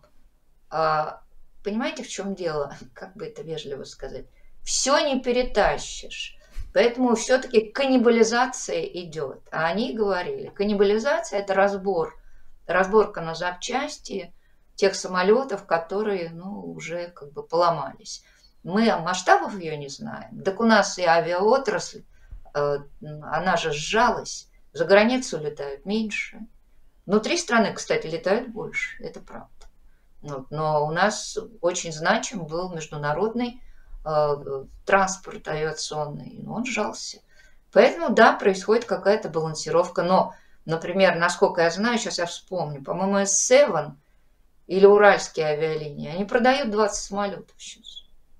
А, понимаете, в чем дело? Как бы это вежливо сказать? Все не перетащишь. Поэтому все-таки каннибализация идет. А они говорили, каннибализация – это разбор. Разборка на запчасти тех самолетов, которые, ну, уже как бы поломались. Мы масштабов ее не знаем. Так у нас и авиаотрасль, э, она же сжалась. За границу летают меньше. Внутри страны, кстати, летают больше, это правда. Вот. Но у нас очень значим был международный э, транспорт авиационный, он сжался. Поэтому, да, происходит какая-то балансировка. Но, например, насколько я знаю, сейчас я вспомню, по-моему, эс семь или Уральские авиалинии, они продают двадцать самолетов сейчас.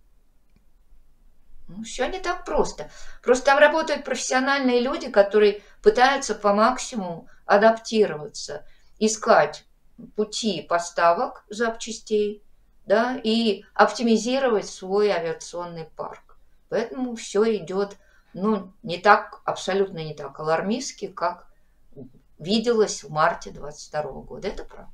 Ну, все не так просто. Просто там работают профессиональные люди, которые пытаются по максимуму адаптироваться, искать пути поставок запчастей, да, и оптимизировать свой авиационный парк. Поэтому все идет, ну, не так, абсолютно не так алармистски, как виделось в марте двадцать второго года. Это правда.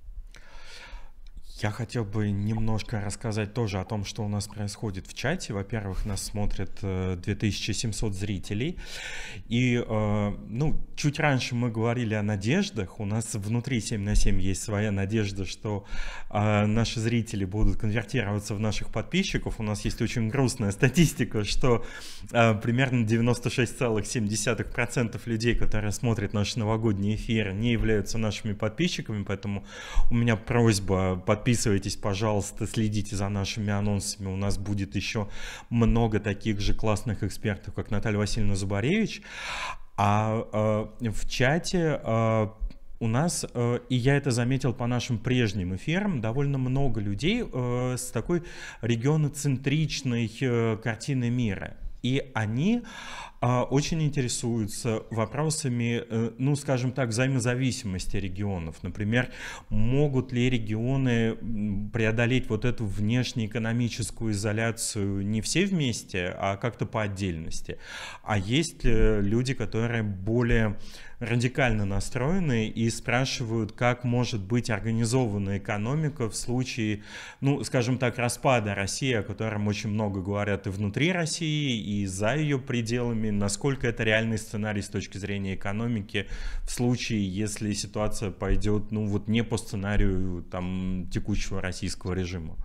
Я хотел бы немножко рассказать тоже о том, что у нас происходит в чате. Во-первых, нас смотрят две тысячи семьсот зрителей. И, ну, чуть раньше мы говорили о надеждах. У нас внутри семь на семь есть своя надежда, что наши зрители будут конвертироваться в наших подписчиков. У нас есть очень грустная статистика, что примерно девяносто шесть целых семь десятых процента людей, которые смотрят наши новогодние эфиры, не являются нашими подписчиками. Поэтому у меня просьба подписываться. Подписывайтесь, пожалуйста, следите за нашими анонсами. У нас будет еще много таких же классных экспертов, как Наталья Васильевна Зубаревич. А э, в чате э, у нас, э, и я это заметил по нашим прежним эфирам, довольно много людей э, с такой регионоцентричной э, картиной мира. И они очень интересуются вопросами, ну, скажем так, взаимозависимости регионов. Например, могут ли регионы преодолеть вот эту внешнеэкономическую изоляцию не все вместе, а как-то по отдельности? А есть ли люди, которые более радикально настроены и спрашивают, как может быть организована экономика в случае, ну, скажем так, распада России, о котором очень много говорят и внутри России, и за ее пределами, насколько это реальный сценарий с точки зрения экономики в случае, если ситуация пойдет, ну, вот не по сценарию там текущего российского режима?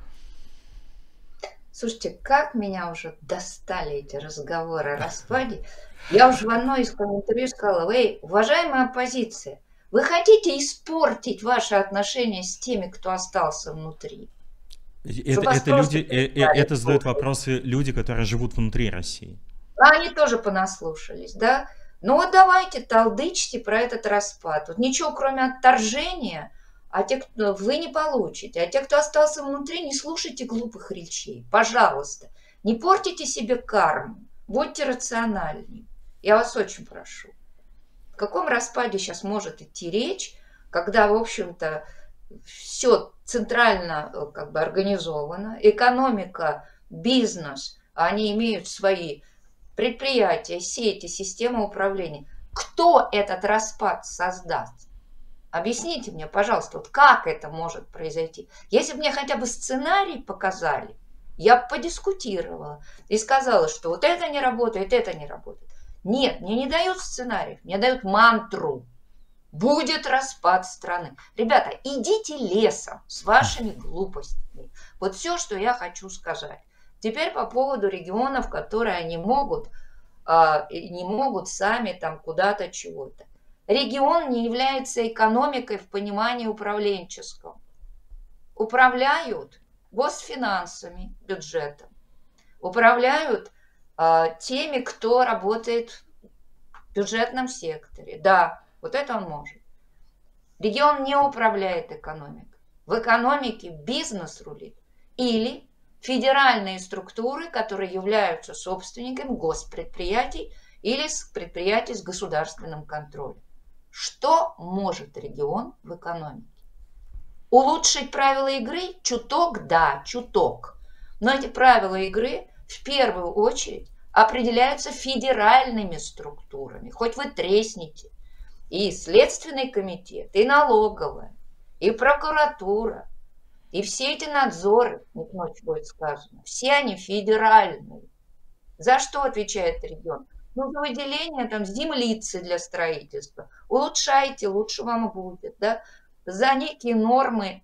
Слушайте, как меня уже достали эти разговоры о распаде. Я уже в одной из интервью сказала: эй, уважаемая оппозиция, вы хотите испортить ваши отношения с теми, кто остался внутри? Это, это, люди, это задают вопросы люди, которые живут внутри России. Они тоже понаслушались, да? Ну вот давайте толдычьте про этот распад. Вот ничего, кроме отторжения, а те, кто вы не получите. А те, кто остался внутри, не слушайте глупых речей. Пожалуйста, не портите себе карму. Будьте рациональнее. Я вас очень прошу. О каком распаде сейчас может идти речь, когда, в общем-то, все центрально как бы организовано, экономика, бизнес, они имеют свои предприятия, сети, системы управления. Кто этот распад создаст? Объясните мне, пожалуйста, вот как это может произойти? Если бы мне хотя бы сценарий показали, я бы подискутировала и сказала, что вот это не работает, это не работает. Нет, мне не дают сценариев, мне дают мантру. Будет распад страны. Ребята, идите лесом с вашими глупостями. Вот все, что я хочу сказать. Теперь по поводу регионов, которые они могут, не могут сами там куда-то чего-то. Регион не является экономикой в понимании управленческого. Управляют госфинансами, бюджетом. Управляют а, теми, кто работает в бюджетном секторе. Да, вот это он может. Регион не управляет экономикой. В экономике бизнес рулит. Или федеральные структуры, которые являются собственниками госпредприятий или предприятий с государственным контролем. Что может регион в экономике? Улучшить правила игры? Чуток, да, чуток. Но эти правила игры в первую очередь определяются федеральными структурами. Хоть вы тресните. И Следственный комитет, и налоговая, и прокуратура, и все эти надзоры, вот ночью будет сказано, все они федеральные. За что отвечает регион? Ну, за выделение там землицы для строительства. Улучшайте, лучше вам будет, да? За некие нормы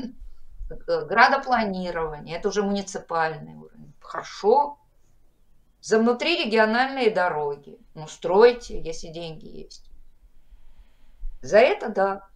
градопланирования, это уже муниципальный уровень. Хорошо. За внутрирегиональные дороги. Ну, стройте, если деньги есть. За это да.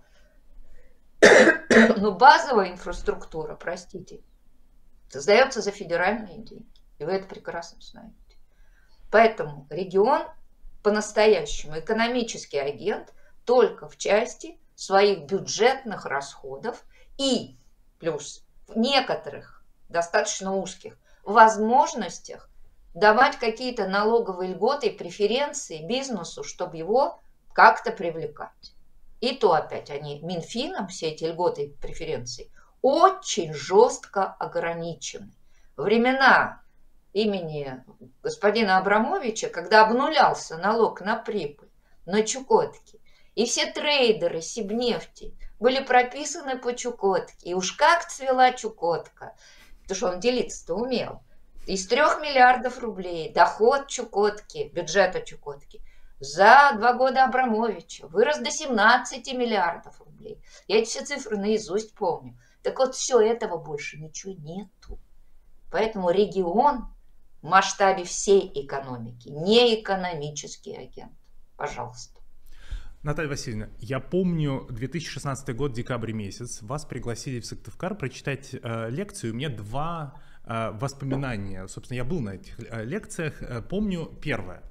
Но базовая инфраструктура, простите, создается за федеральные деньги. И вы это прекрасно знаете. Поэтому регион по-настоящему экономический агент только в части своих бюджетных расходов и плюс в некоторых достаточно узких возможностях давать какие-то налоговые льготы и преференции бизнесу, чтобы его как-то привлекать. И то опять они Минфином, все эти льготы и преференции, очень жестко ограничены. Времена имени господина Абрамовича, когда обнулялся налог на прибыль, на Чукотке, и все трейдеры Сибнефти были прописаны по Чукотке. И уж как цвела Чукотка, потому что он делиться-то умел. Из трех миллиардов рублей доход Чукотки, бюджета Чукотки, за два года Абрамовича вырос до семнадцати миллиардов рублей. Я эти все цифры наизусть помню. Так вот, все этого больше ничего нету. Поэтому регион в масштабе всей экономики, не экономический агент. Пожалуйста. Наталья Васильевна, я помню две тысячи шестнадцатый год, декабрь месяц, вас пригласили в Сыктывкар прочитать э, лекцию. У меня два э, воспоминания. Собственно, я был на этих э, лекциях. Э, помню первое.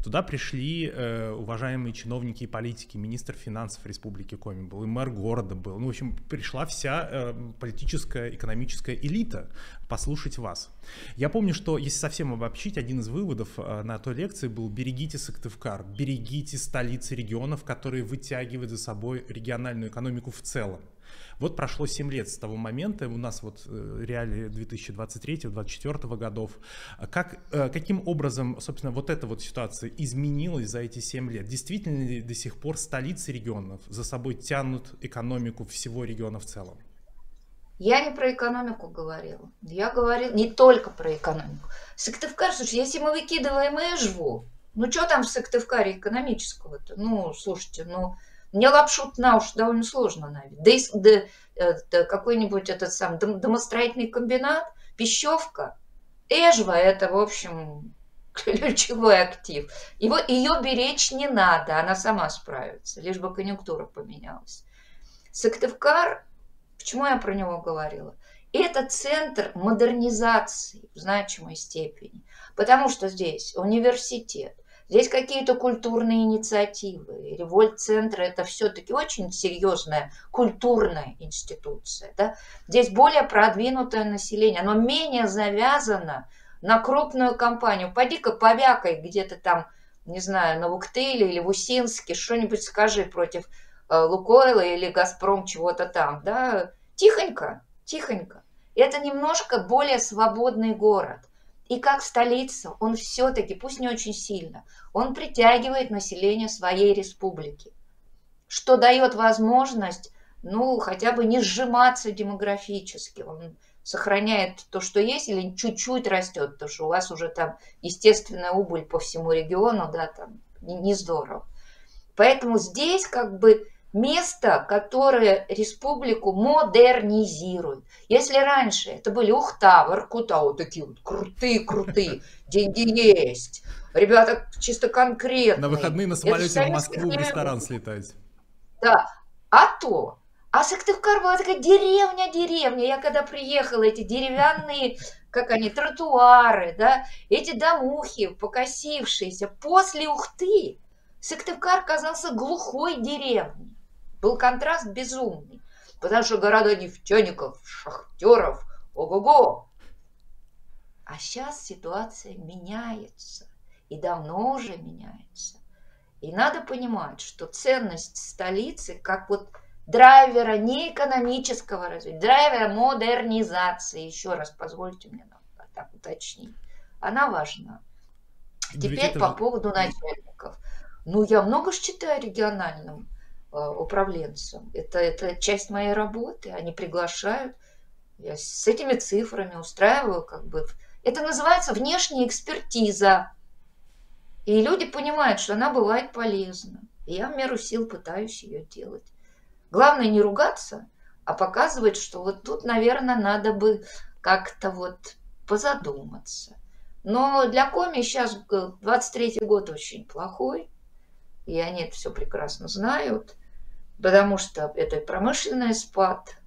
Туда пришли э, уважаемые чиновники и политики, министр финансов Республики Коми был, и мэр города был. Ну, в общем, пришла вся э, политическая, экономическая элита послушать вас. Я помню, что, если совсем обобщить, один из выводов э, на той лекции был: берегите Сыктывкар, берегите столицы регионов, которые вытягивают за собой региональную экономику в целом. Вот прошло семь лет с того момента, у нас вот реалии две тысячи двадцать третьего — две тысячи двадцать четвёртого годов. Как, каким образом, собственно, вот эта вот ситуация изменилась за эти семь лет? Действительно ли до сих пор столицы регионов за собой тянут экономику всего региона в целом? Я не про экономику говорила. Я говорила не только про экономику. Сыктывкар, слушай, если мы выкидываем Эжву, ну что там в Сыктывкаре экономического-то? Ну, слушайте, ну... Мне лапшу на уши довольно сложно навить. Да, да, да какой-нибудь этот сам домостроительный комбинат, Пищевка, Эжва — это, в общем, ключевой актив. Его, ее беречь не надо, она сама справится, лишь бы конъюнктура поменялась. Сыктывкар, почему я про него говорила? Это центр модернизации в значимой степени, потому что здесь университет, здесь какие-то культурные инициативы. Револьт-центр — это все-таки очень серьезная культурная институция. Да? Здесь более продвинутое население, оно менее завязано на крупную компанию. Пойди-ка повякай где-то там, не знаю, на Вуктыле или в Усинске, что-нибудь скажи против э, Лукойла или Газпром чего-то там. Да? Тихонько, тихонько. Это немножко более свободный город. И как столица, он все-таки, пусть не очень сильно, он притягивает население своей республики, что дает возможность, ну, хотя бы не сжиматься демографически. Он сохраняет то, что есть, или чуть-чуть растет, потому что у вас уже там естественная убыль по всему региону, да, там не, не здорово. Поэтому здесь как бы место, которое республику модернизирует. Если раньше это были Ухта, Воркута, вот такие вот крутые-крутые, деньги есть, ребята чисто конкретные. На выходные на самолете в Москву в ресторан слетать. Да, а то. А Сыктывкар была такая деревня-деревня. Я когда приехала, эти деревянные, как они, тротуары, да, эти домухи покосившиеся. После Ухты Сыктывкар казался глухой деревней. Был контраст безумный, потому что города нефтяников, шахтеров, ого-го. А сейчас ситуация меняется, и давно уже меняется. И надо понимать, что ценность столицы, как вот драйвера не экономического развития, драйвера модернизации, еще раз позвольте мне так уточнить, она важна. Теперь по поводу начальников. Ну, я много ж читаю региональным управленцам. Это, это часть моей работы. Они приглашают. Я с этими цифрами устраиваю как бы... Это называется внешняя экспертиза. И люди понимают, что она бывает полезна. И я в меру сил пытаюсь ее делать. Главное не ругаться, а показывать, что вот тут, наверное, надо бы как-то вот позадуматься. Но для Коми сейчас двадцать третий год очень плохой. И они это все прекрасно знают. Потому что это промышленный спад,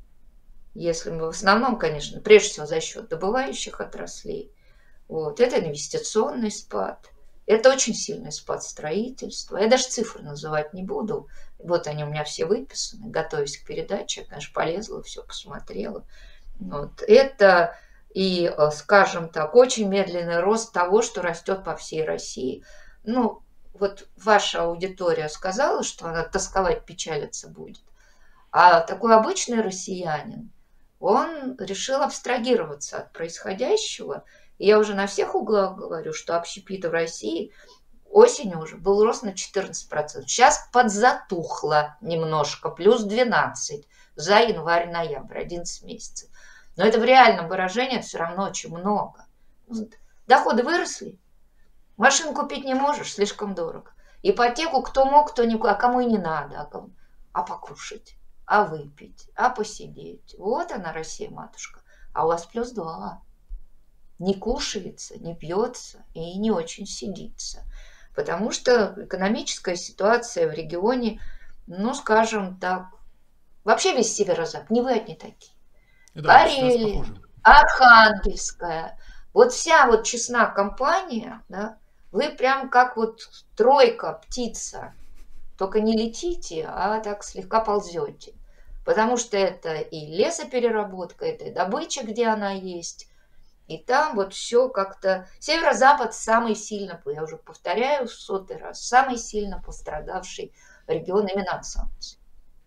если мы в основном, конечно, прежде всего за счет добывающих отраслей. Вот. Это инвестиционный спад, это очень сильный спад строительства. Я даже цифры называть не буду. Вот они у меня все выписаны, готовясь к передаче. Я, конечно, полезла, все посмотрела. Вот. Это и, скажем так, очень медленный рост того, что растет по всей России. Ну, вот ваша аудитория сказала, что она тосковать, печалиться будет. А такой обычный россиянин, он решил абстрагироваться от происходящего. И я уже на всех углах говорю, что общепит в России осенью уже был рост на четырнадцать процентов. Сейчас подзатухло немножко, плюс двенадцать за январь-ноябрь, одиннадцать месяцев. Но это в реальном выражении это все равно очень много. Доходы выросли. Машину купить не можешь, слишком дорого. Ипотеку кто мог, кто не... А кому и не надо. А, кому... а покушать, а выпить, а посидеть. Вот она, Россия, матушка. А у вас плюс два. Не кушается, не пьется и не очень сидится. Потому что экономическая ситуация в регионе, ну, скажем так, вообще весь северо-запад, не вы одни такие. Карелия, Архангельская. Вот вся вот честная компания, да, вы прям как вот тройка, птица. Только не летите, а так слегка ползете. Потому что это и лесопереработка, это и добыча, где она есть. И там вот все как-то... Северо-запад самый сильно, я уже повторяю в сотый раз, самый сильно пострадавший регион именно от санкций.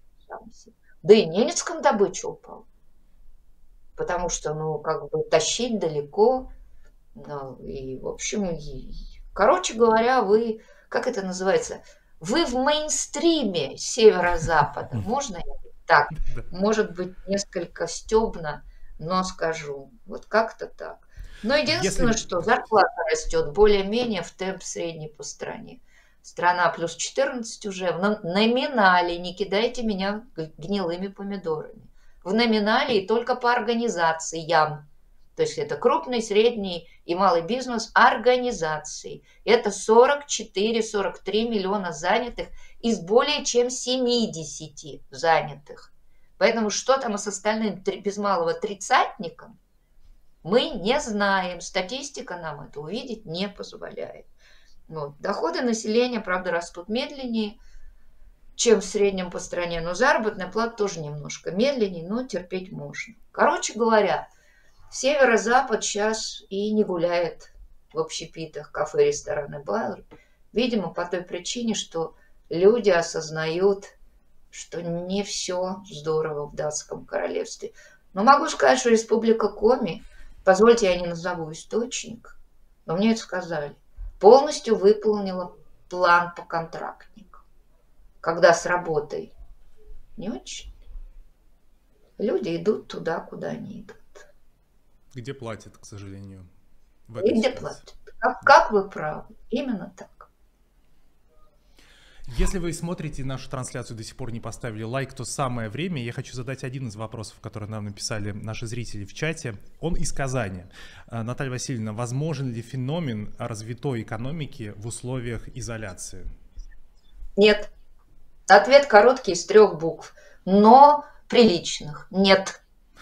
Да и Ненецком добыча упала. Потому что, ну, как бы тащить далеко. Ну, и, в общем, и, короче говоря, вы, как это называется, вы в мейнстриме северо-запада. Можно так? Может быть, несколько стебно, но скажу. Вот как-то так. Но единственное, Если... что зарплата растет более-менее в темп средней по стране. Страна плюс четырнадцать уже в номинале, не кидайте меня гнилыми помидорами. В номинале и только по организациям. То есть это крупный, средний и малый бизнес организаций. Это сорок четыре - сорок три миллиона занятых из более чем семидесяти занятых. Поэтому что там с остальным без малого тридцатником, мы не знаем. Статистика нам это увидеть не позволяет. Вот. Доходы населения, правда, растут медленнее, чем в среднем по стране, но заработная плата тоже немножко медленнее, но терпеть можно. Короче говоря, северо-запад сейчас и не гуляет в общепитах, кафе, рестораны, бары. Видимо, по той причине, что люди осознают, что не все здорово в датском королевстве. Но могу сказать, что Республика Коми, позвольте, я не назову источник, но мне это сказали, полностью выполнила план по контрактнику. Когда с работой не очень, люди идут туда, куда они идут. Где платят, к сожалению. И где платят. Как, как вы правы, именно так. Если вы смотрите нашу трансляцию, до сих пор не поставили лайк, то самое время. Я хочу задать один из вопросов, который нам написали наши зрители в чате. Он из Казани. Наталья Васильевна, возможен ли феномен развитой экономики в условиях изоляции? Нет. Ответ короткий, из трех букв. Но приличных. Нет.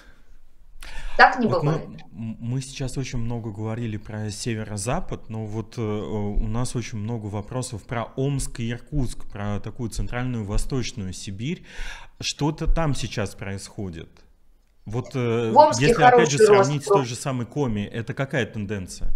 Так не вот бывает. Мы, мы сейчас очень много говорили про северо-запад, но вот э, у нас очень много вопросов про Омск и Иркутск, про такую центральную восточную Сибирь. Что-то там сейчас происходит. Вот э, если опять же сравнить рост, с той же самой Коми, это какая тенденция?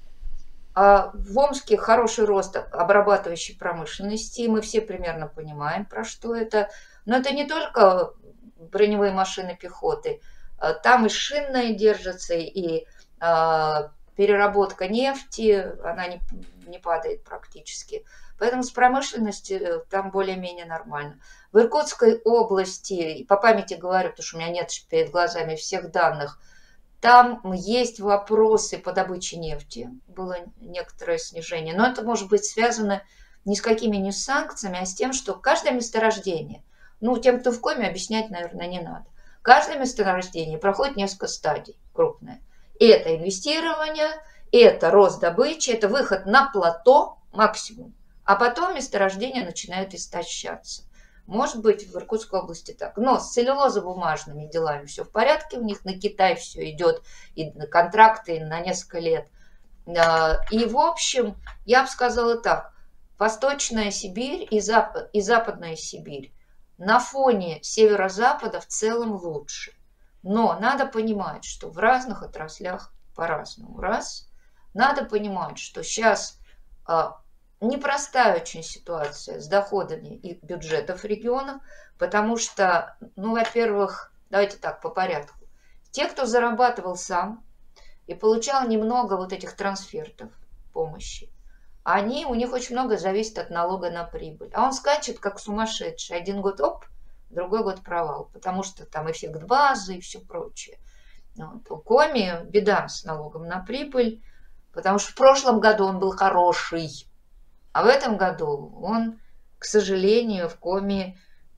А в Омске хороший рост обрабатывающей промышленности. Мы все примерно понимаем, про что это. Но это не только броневые машины пехоты. Там и шинная держится, и э, переработка нефти, она не, не падает практически. Поэтому с промышленностью там более-менее нормально. В Иркутской области, по памяти говорю, потому что у меня нет перед глазами всех данных, там есть вопросы по добыче нефти, было некоторое снижение. Но это может быть связано ни с какими не с санкциями, а с тем, что каждое месторождение, ну, тем, кто в Коме, объяснять, наверное, не надо. Каждое месторождение проходит несколько стадий крупное. Это инвестирование, это рост добычи, это выход на плато максимум. А потом месторождения начинают истощаться. Может быть, в Иркутской области так. Но с целлюлозо-бумажными делами все в порядке. У них на Китай все идет, и на контракты на несколько лет. И, в общем, я бы сказала так. Восточная Сибирь и, Запад, и Западная Сибирь на фоне северо-запада в целом лучше. Но надо понимать, что в разных отраслях по-разному. Раз. Надо понимать, что сейчас а, непростая очень ситуация с доходами и бюджетов регионов, потому что, ну, во-первых, давайте так, по порядку. Те, кто зарабатывал сам и получал немного вот этих трансфертов помощи, они, у них очень много зависит от налога на прибыль. А он скачет как сумасшедший. Один год оп, другой год провал. Потому что там эффект базы и все прочее. Вот. У Коми беда с налогом на прибыль, потому что в прошлом году он был хороший. А в этом году он, к сожалению, в Коми,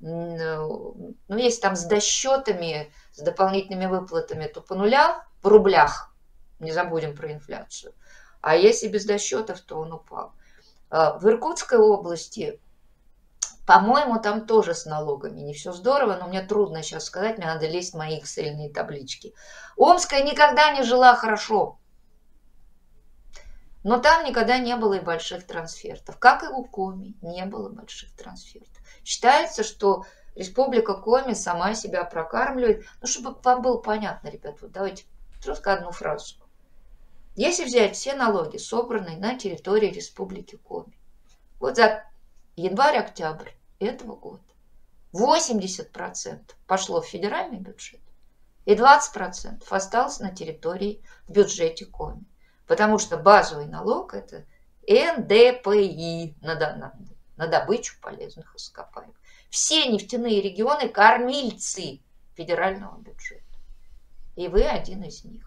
ну, если там с досчетами, с дополнительными выплатами, то по нулям, в рублях, не забудем про инфляцию. А если без досчетов, то он упал. В Иркутской области, по-моему, там тоже с налогами не все здорово, но мне трудно сейчас сказать, мне надо лезть в мои эксельные таблички. Омская никогда не жила хорошо. Но там никогда не было и больших трансфертов. Как и у Коми не было больших трансфертов. Считается, что Республика Коми сама себя прокармливает. Ну, чтобы вам было понятно, ребят, вот давайте только одну фразу. Если взять все налоги, собранные на территории Республики Коми, вот за январь-октябрь этого года восемьдесят процентов пошло в федеральный бюджет, и двадцать процентов осталось на территории в бюджете Коми. Потому что базовый налог – это эн дэ пэ и на, на, на добычу полезных ископаемых. Все нефтяные регионы – кормильцы федерального бюджета. И вы один из них.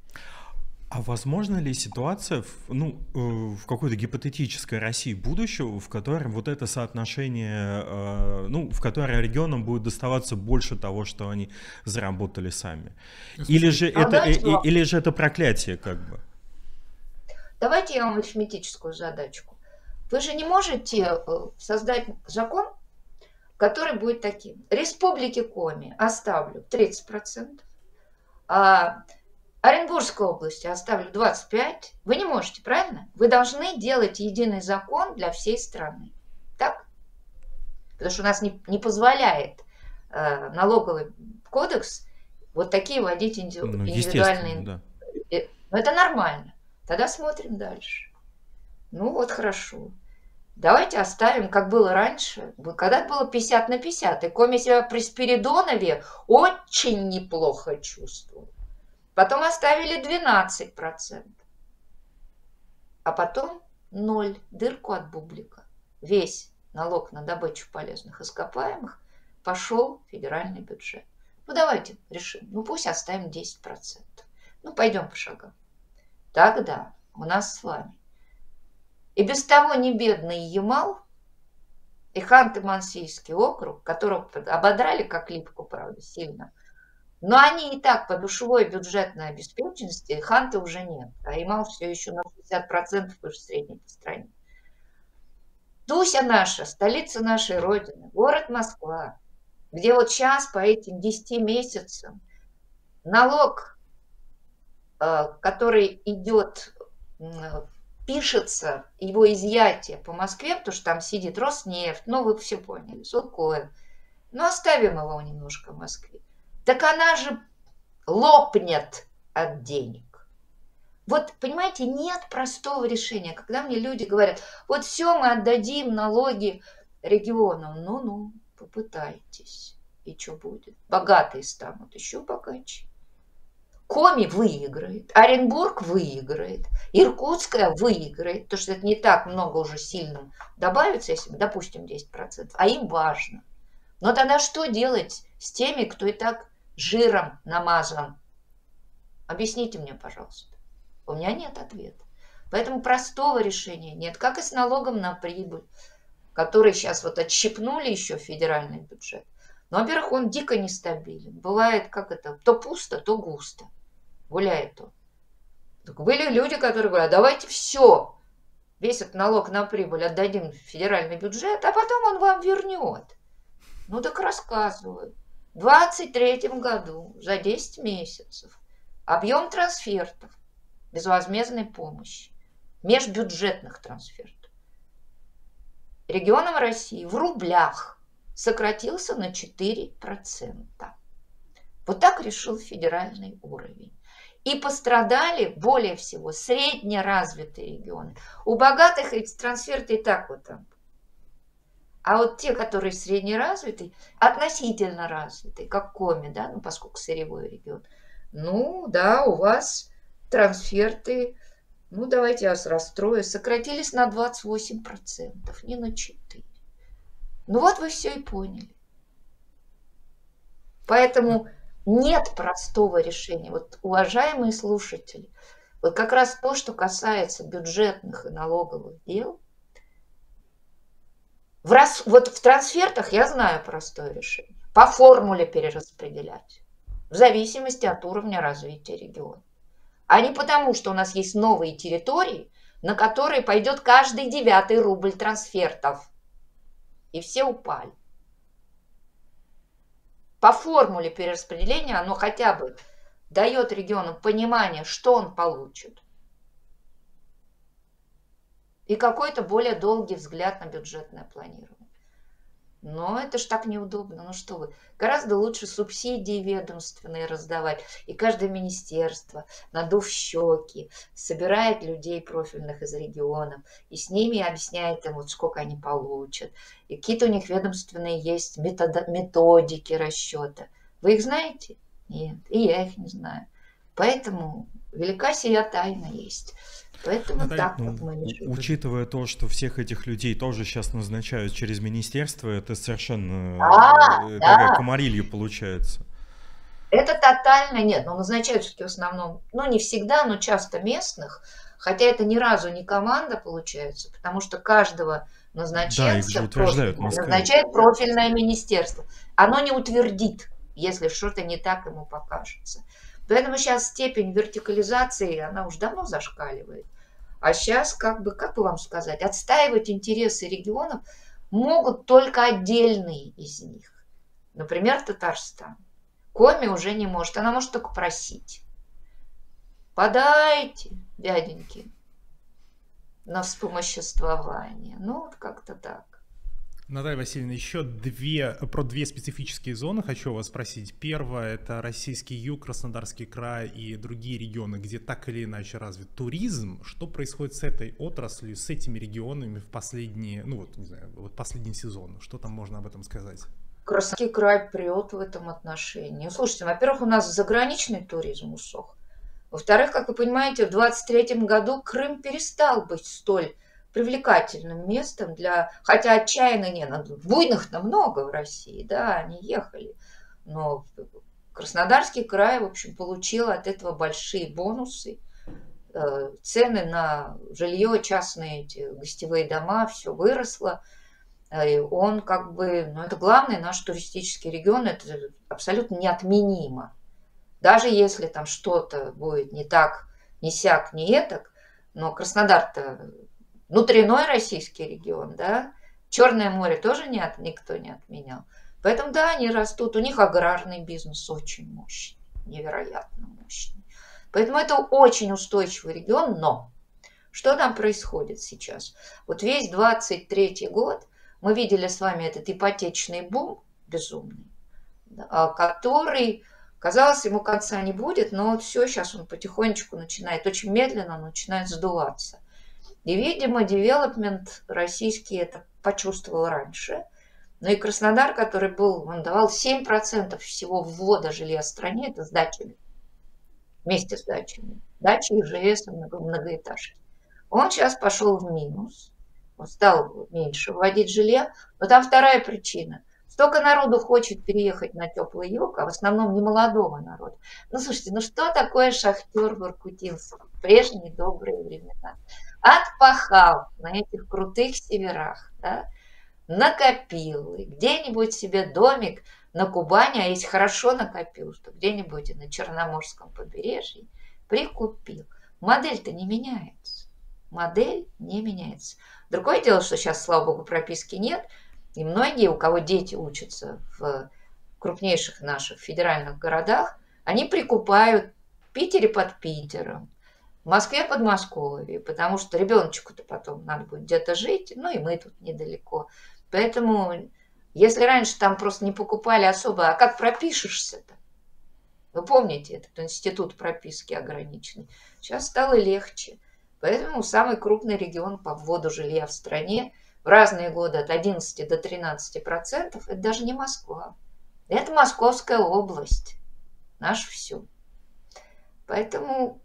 А возможно ли ситуация в, ну, в какой-то гипотетической России будущего, в которой вот это соотношение, ну, в которой регионам будет доставаться больше того, что они заработали сами? Или же, а это, и, или же это проклятие как бы? Давайте я вам арифметическую задачку. Вы же не можете создать закон, который будет таким. Республике Коми оставлю тридцать процентов, а Оренбургской области оставлю двадцать пять процентов. Вы не можете, правильно? Вы должны делать единый закон для всей страны. Так? Потому что у нас не, не позволяет э, налоговый кодекс вот такие вводить инди, ну, индивидуальные. Да. Но это нормально. Тогда смотрим дальше. Ну вот хорошо. Давайте оставим, как было раньше. Когда было пятьдесят на пятьдесят. И Коми себя при Спиридонове очень неплохо чувствовал. Потом оставили двенадцать процентов. А потом ноль, дырку от бублика. Весь налог на добычу полезных ископаемых пошел в федеральный бюджет. Ну давайте решим. Ну пусть оставим десять процентов. Ну пойдем по шагам. Тогда у нас с вами и без того не бедный Ямал, и Ханты-Мансийский округ, которого ободрали как липку, правда, сильно, но они и так по душевой бюджетной обеспеченности, Ханты уже нет, а Ямал все еще на шестьдесят процентов выше средней по стране. Дуся наша, столица нашей Родины, город Москва, где вот сейчас по этим десяти месяцам налог, который идет, пишется, его изъятие по Москве, потому что там сидит Роснефть, ну вы все поняли, Лукойл, ну оставим его немножко в Москве. Так она же лопнет от денег. Вот, понимаете, нет простого решения. Когда мне люди говорят, вот все, мы отдадим налоги региону. Ну-ну, попытайтесь. И что будет? Богатые станут еще богаче. Коми выиграет, Оренбург выиграет, Иркутская выиграет, потому что это не так много уже сильным добавится, если, допустим, десять процентов, а им важно. Но тогда что делать с теми, кто и так жиром намазан? Объясните мне, пожалуйста. У меня нет ответа. Поэтому простого решения нет, как и с налогом на прибыль, который сейчас вот отщипнули еще в федеральный бюджет. Но, во-первых, он дико нестабилен. Бывает, как это, то пусто, то густо. Гуляет он. Так были люди, которые говорят, давайте все, весь этот налог на прибыль отдадим в федеральный бюджет, а потом он вам вернет. Ну так рассказываю. В двадцать третьем году за десять месяцев объем трансфертов безвозмездной помощи, межбюджетных трансфертов регионам России в рублях сократился на четыре процента. Вот так решил федеральный уровень. И пострадали более всего среднеразвитые регионы. У богатых эти трансферты и так вот там. А вот те, которые среднеразвитые, относительно развитые, как Коми, да, ну поскольку сырьевой регион, ну да, у вас трансферты, ну давайте я вас расстрою, сократились на двадцать восемь процентов, не на четыре процента. Ну вот вы все и поняли. Поэтому нет простого решения. Вот, уважаемые слушатели, вот как раз то, что касается бюджетных и налоговых дел, в рас... вот в трансфертах я знаю простое решение. По формуле перераспределять. В зависимости от уровня развития региона. А не потому, что у нас есть новые территории, на которые пойдет каждый девятый рубль трансфертов. И все упали. По формуле перераспределения оно хотя бы дает региону понимание, что он получит. и какой-то более долгий взгляд на бюджетное планирование. Но это ж так неудобно. Ну что вы, гораздо лучше субсидии ведомственные раздавать. И каждое министерство, надув щеки, собирает людей профильных из регионов и с ними объясняет им, вот сколько они получат. И какие-то у них ведомственные есть метод, методики расчета. Вы их знаете? Нет, и я их не знаю. Поэтому велика сия тайна есть. Поэтому Наталья, так Ну, вот мы решили. учитывая то, что всех этих людей тоже сейчас назначают через министерство, это совершенно Да, э, да. такая комарилья получается. Это тотально нет, но назначают все-таки в основном, ну не всегда, но часто местных, хотя это ни разу не команда получается, потому что каждого Да, их же назначенца утверждают в профильное Москве. назначает профильное министерство. Оно не утвердит, если что-то не так ему покажется. Поэтому сейчас степень вертикализации, она уже давно зашкаливает. А сейчас, как бы, как бы вам сказать, отстаивать интересы регионов могут только отдельные из них. Например, Татарстан. Коми уже не может, она может только просить. Подайте, дяденьки, на вспомоществование. Ну, вот как-то так. Наталья Васильевна, еще две, про две специфические зоны хочу вас спросить. Первое — это российский юг, Краснодарский край и другие регионы, где так или иначе развит туризм. Что происходит с этой отраслью, с этими регионами в последние, ну вот, не знаю, вот последний сезон? Что там можно об этом сказать? Краснодарский край прет в этом отношении. Слушайте, во-первых, у нас заграничный туризм усох. Во-вторых, как вы понимаете, в двадцать третьем году Крым перестал быть столь привлекательным местом для... Хотя отчаянно не надо. Буйных-то много в России, да, они ехали. Но Краснодарский край, в общем, получил от этого большие бонусы. Цены на жилье, частные эти гостевые дома, все выросло. И он как бы... Ну, это главный наш туристический регион, это абсолютно неотменимо. Даже если там что-то будет не так, не сяк, не этак, но Краснодар-то внутренной российский регион, да, Черное море тоже не от, никто не отменял. Поэтому, да, они растут, у них аграрный бизнес очень мощный, невероятно мощный. Поэтому это очень устойчивый регион, но что там происходит сейчас? Вот весь двадцать третий год мы видели с вами этот ипотечный бум безумный, который... Казалось, ему конца не будет, но вот все, сейчас он потихонечку начинает, очень медленно начинает сдуваться. И, видимо, девелопмент российский это почувствовал раньше. Но и Краснодар, который был, он давал семь процентов всего ввода жилья в стране, это с дачами, вместе с дачами, дачи, ИЖС, многоэтажки. Он сейчас пошел в минус, он стал меньше вводить жилья, но там вторая причина. Столько народу хочет переехать на теплый юг, а в основном не молодого народа. Ну, слушайте, ну что такое шахтер в Иркутинске в прежние добрые времена? Отпахал на этих крутых северах, да, накопил, и где-нибудь себе домик на Кубани, а если хорошо накопил, что где-нибудь на Черноморском побережье, прикупил. Модель-то не меняется. Модель не меняется. Другое дело, что сейчас, слава богу, прописки нет, и многие, у кого дети учатся в крупнейших наших федеральных городах, они прикупают в Питере под Питером, в Москве под Москвой, потому что ребеночку-то потом надо будет где-то жить, ну и мы тут недалеко. Поэтому, если раньше там просто не покупали особо, а как пропишешься-то? Вы помните этот институт прописки ограниченный? Сейчас стало легче. Поэтому самый крупный регион по вводу жилья в стране в разные годы от одиннадцати до тринадцати процентов, это даже не Москва. Это Московская область. Наш все. Поэтому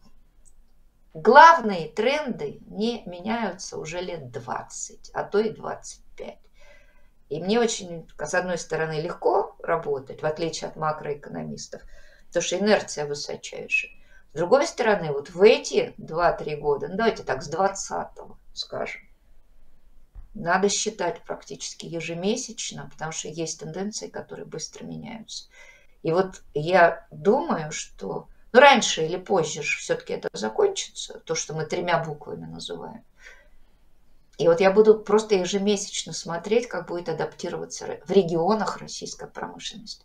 главные тренды не меняются уже лет двадцать, а то и двадцать пять. И мне очень, с одной стороны, легко работать, в отличие от макроэкономистов, потому что инерция высочайшая. С другой стороны, вот в эти два-три года, ну давайте так, с двадцатого, скажем, надо считать практически ежемесячно, потому что есть тенденции, которые быстро меняются. И вот я думаю, что ну, раньше или позже все-таки это закончится, то, что мы тремя буквами называем. И вот я буду просто ежемесячно смотреть, как будет адаптироваться в регионах российская промышленность.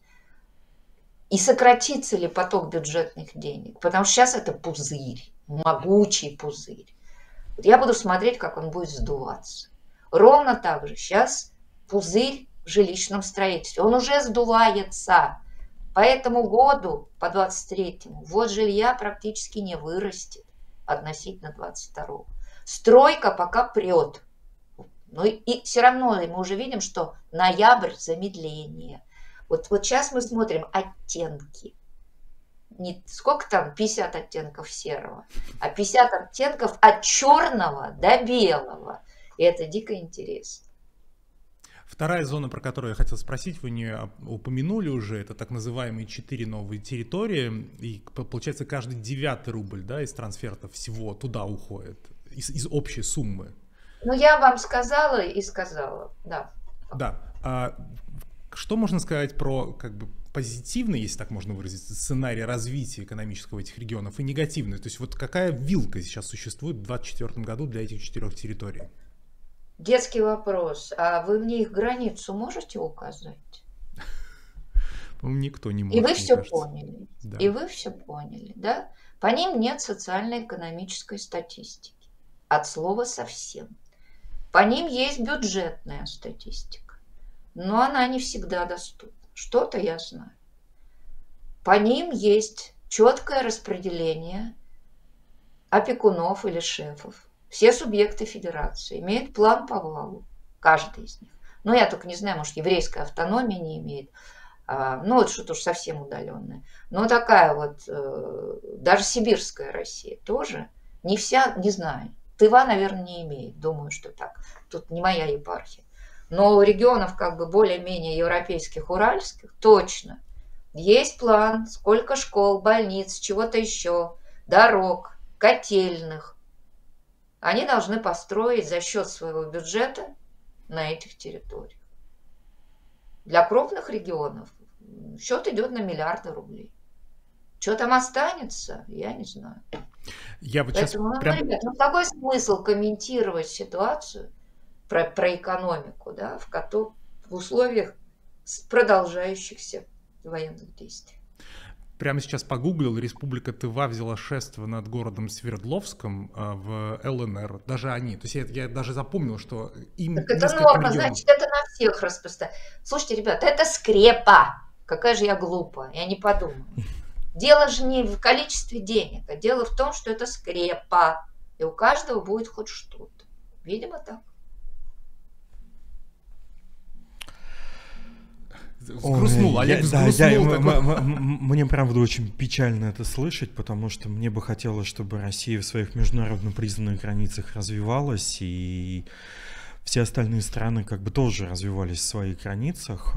И сократится ли поток бюджетных денег. Потому что сейчас это пузырь, могучий пузырь. Вот я буду смотреть, как он будет сдуваться. Ровно так же сейчас пузырь в жилищном строительстве. Он уже сдувается. По этому году, по двадцать третьему, вот жилья практически не вырастет относительно двадцать второго. Стройка пока прет. Ну и, и все равно мы уже видим, что ноябрь замедление. Вот, вот сейчас мы смотрим оттенки. Не сколько там, пятьдесят оттенков серого, а пятьдесят оттенков от черного до белого. И это дико интересно. Вторая зона, про которую я хотел спросить, вы не упомянули уже, это так называемые четыре новые территории. И получается, каждый девятый рубль, да, из трансфертов всего туда уходит, из, из общей суммы. Ну, я вам сказала и сказала, да. Да. А что можно сказать про, как бы, позитивный, если так можно выразить, сценарий развития экономического этих регионов и негативный? То есть вот какая вилка сейчас существует в двадцать четвёртом году для этих четырех территорий? Детский вопрос. А вы мне их границу можете указать? По-моему, никто не может. И вы все кажется. поняли. Да. И вы все поняли, да? По ним нет социально-экономической статистики. От слова совсем. По ним есть бюджетная статистика. Но она не всегда доступна. Что-то я знаю. По ним есть четкое распределение опекунов или шефов. Все субъекты федерации имеют план по валу, каждый из них. Но я только не знаю, может, еврейская автономия не имеет. А, ну, вот что-то уж совсем удаленное. Но такая вот, э, даже сибирская Россия тоже, не вся, не знаю. Тыва, наверное, не имеет. Думаю, что так. Тут не моя епархия. Но у регионов как бы более-менее европейских, уральских, точно. Есть план, сколько школ, больниц, чего-то еще, дорог, котельных. Они должны построить за счет своего бюджета на этих территориях. Для крупных регионов счет идет на миллиарды рублей. Что там останется, я не знаю. Я вот Поэтому, ну, прям... ребят, ну какой смысл комментировать ситуацию про, про экономику, да, в, коту, в условиях продолжающихся военных действий? Прямо сейчас погуглил, Республика Тыва взяла шефство над городом Свердловском а, в эл эн эр. Даже они. То есть я, я даже запомнил, что им так это несколько норма, регионов... значит, это на всех распространяется. Слушайте, ребята, это скрепа. Какая же я глупая, я не подумала. Дело же не в количестве денег, а дело в том, что это скрепа. И у каждого будет хоть что-то. Видимо, так. Взгрустнул, Олег взгрустнул. Да, я, такой... Мне правда очень печально это слышать, потому что мне бы хотелось, чтобы Россия в своих международно признанных границах развивалась, и все остальные страны как бы тоже развивались в своих границах.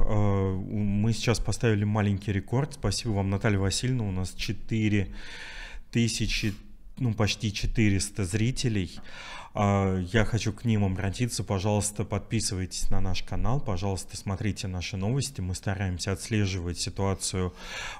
Мы сейчас поставили маленький рекорд. Спасибо вам, Наталья Васильевна. У нас четыре тысячи, ну почти четыреста зрителей. Я хочу к ним обратиться. Пожалуйста, подписывайтесь на наш канал, пожалуйста, смотрите наши новости. Мы стараемся отслеживать ситуацию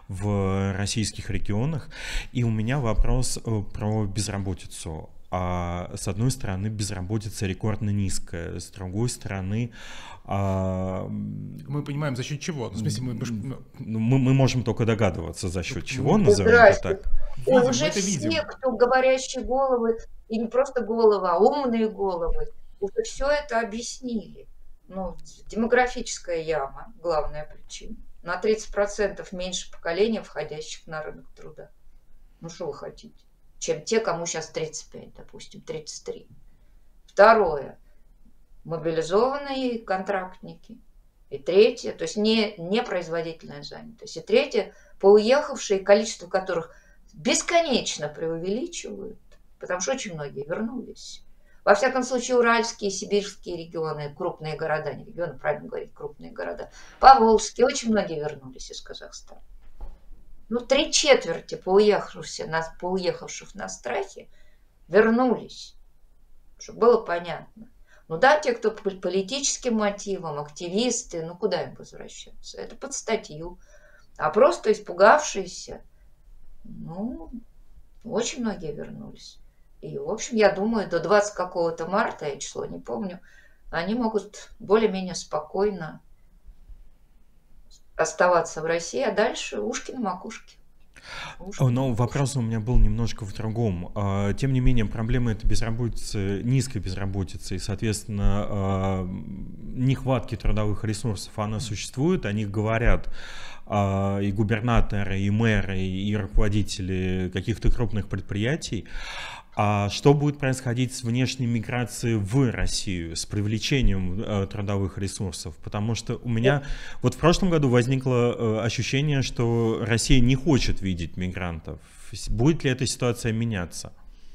в российских регионах. И у меня вопрос про безработицу. А с одной стороны, безработица рекордно низкая, с другой стороны... А... Мы понимаем, за счет чего? Ну, в смысле, мы... Мы, мы можем только догадываться, за счет чего, назовем это так. Ой, уже все, видим. Кто говорящие головы, и не просто головы, а умные головы, уже все это объяснили. Ну, демографическая яма, главная причина. На тридцать процентов меньше поколения, входящих на рынок труда. Ну, что вы хотите? Чем те, кому сейчас тридцать пять, допустим, тридцать три. Второе. Мобилизованные контрактники. И третье, то есть не, не производительная занятость. И третье, поуехавшие, количество которых бесконечно преувеличивают, потому что очень многие вернулись. Во всяком случае, уральские, сибирские регионы, крупные города, не регионы, правильно говорить, крупные города, поволжские, очень многие вернулись из Казахстана. Ну, три четверти поуехавших на, поуехавших на страхе вернулись, чтобы было понятно. Ну да, те, кто по политическим мотивам, активисты, ну куда им возвращаться? Это под статью. А просто испугавшиеся, ну, очень многие вернулись. И, в общем, я думаю, до двадцатого какого-то марта, я число не помню, они могут более-менее спокойно оставаться в России, а дальше ушки на макушке. Но вопрос у меня был немножко в другом. Тем не менее, проблема это безработицы, низкой безработицы и, соответственно, нехватки трудовых ресурсов, она существует, о них говорят и губернаторы, и мэры, и руководители каких-то крупных предприятий. А что будет происходить с внешней миграцией в Россию, с привлечением э, трудовых ресурсов? Потому что у меня вот в прошлом году возникло э, ощущение, что Россия не хочет видеть мигрантов. Будет ли эта ситуация меняться?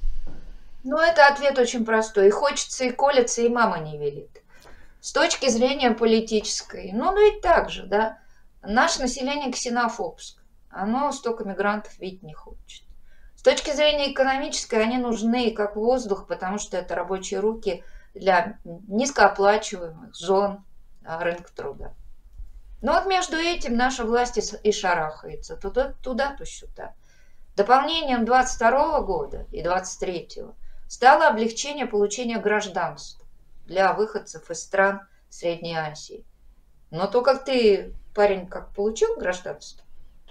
Ну, это ответ очень простой. И хочется, и колется, и мама не велит. С точки зрения политической, ну, ну и так же, да. Наше население ксенофобское. Оно столько мигрантов видеть не хочет. С точки зрения экономической они нужны как воздух, потому что это рабочие руки для низкооплачиваемых зон рынка труда. Но вот между этим наша власть и шарахается. То туда, то сюда. Дополнением двадцать второго года и двадцать третьего стало облегчение получения гражданства для выходцев из стран Средней Азии. Но то, как ты, парень, как получил гражданство,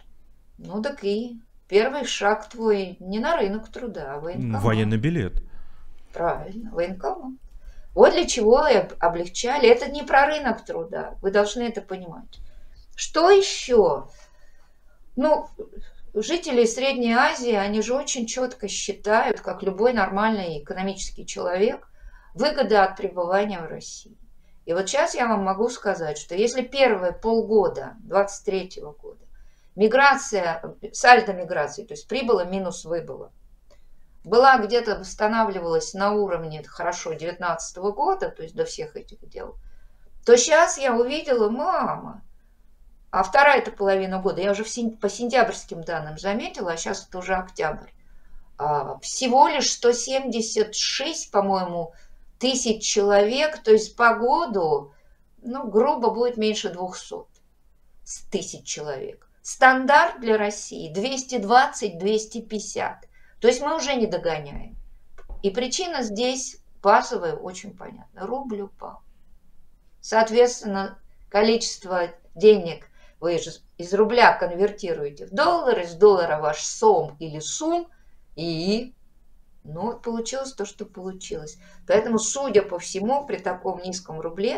ну так и... Первый шаг твой не на рынок труда, а военкомат. Военный билет. Правильно, военкомат. Вот для чего и облегчали. Это не про рынок труда, вы должны это понимать. Что еще? Ну, жители Средней Азии, они же очень четко считают, как любой нормальный экономический человек, выгоды от пребывания в России. И вот сейчас я вам могу сказать, что если первые полгода двадцать третьего года миграция, сальдо миграции, то есть прибыло минус выбыло, была где-то восстанавливалась на уровне хорошо девятнадцатого года, то есть до всех этих дел, то сейчас я увидела, мама, а вторая-то половина года, я уже по сентябрьским данным заметила, а сейчас это уже октябрь, всего лишь сто семьдесят шесть, по-моему, тысяч человек, то есть по году, ну, грубо будет меньше двухсот тысяч человек. Стандарт для России двести двадцать — двести пятьдесят. То есть мы уже не догоняем. И причина здесь базовая, очень понятна. Рубль упал. Соответственно, количество денег вы же из рубля конвертируете в доллар, из доллара ваш сом или сум, и ну, вот получилось то, что получилось. Поэтому, судя по всему, при таком низком рубле,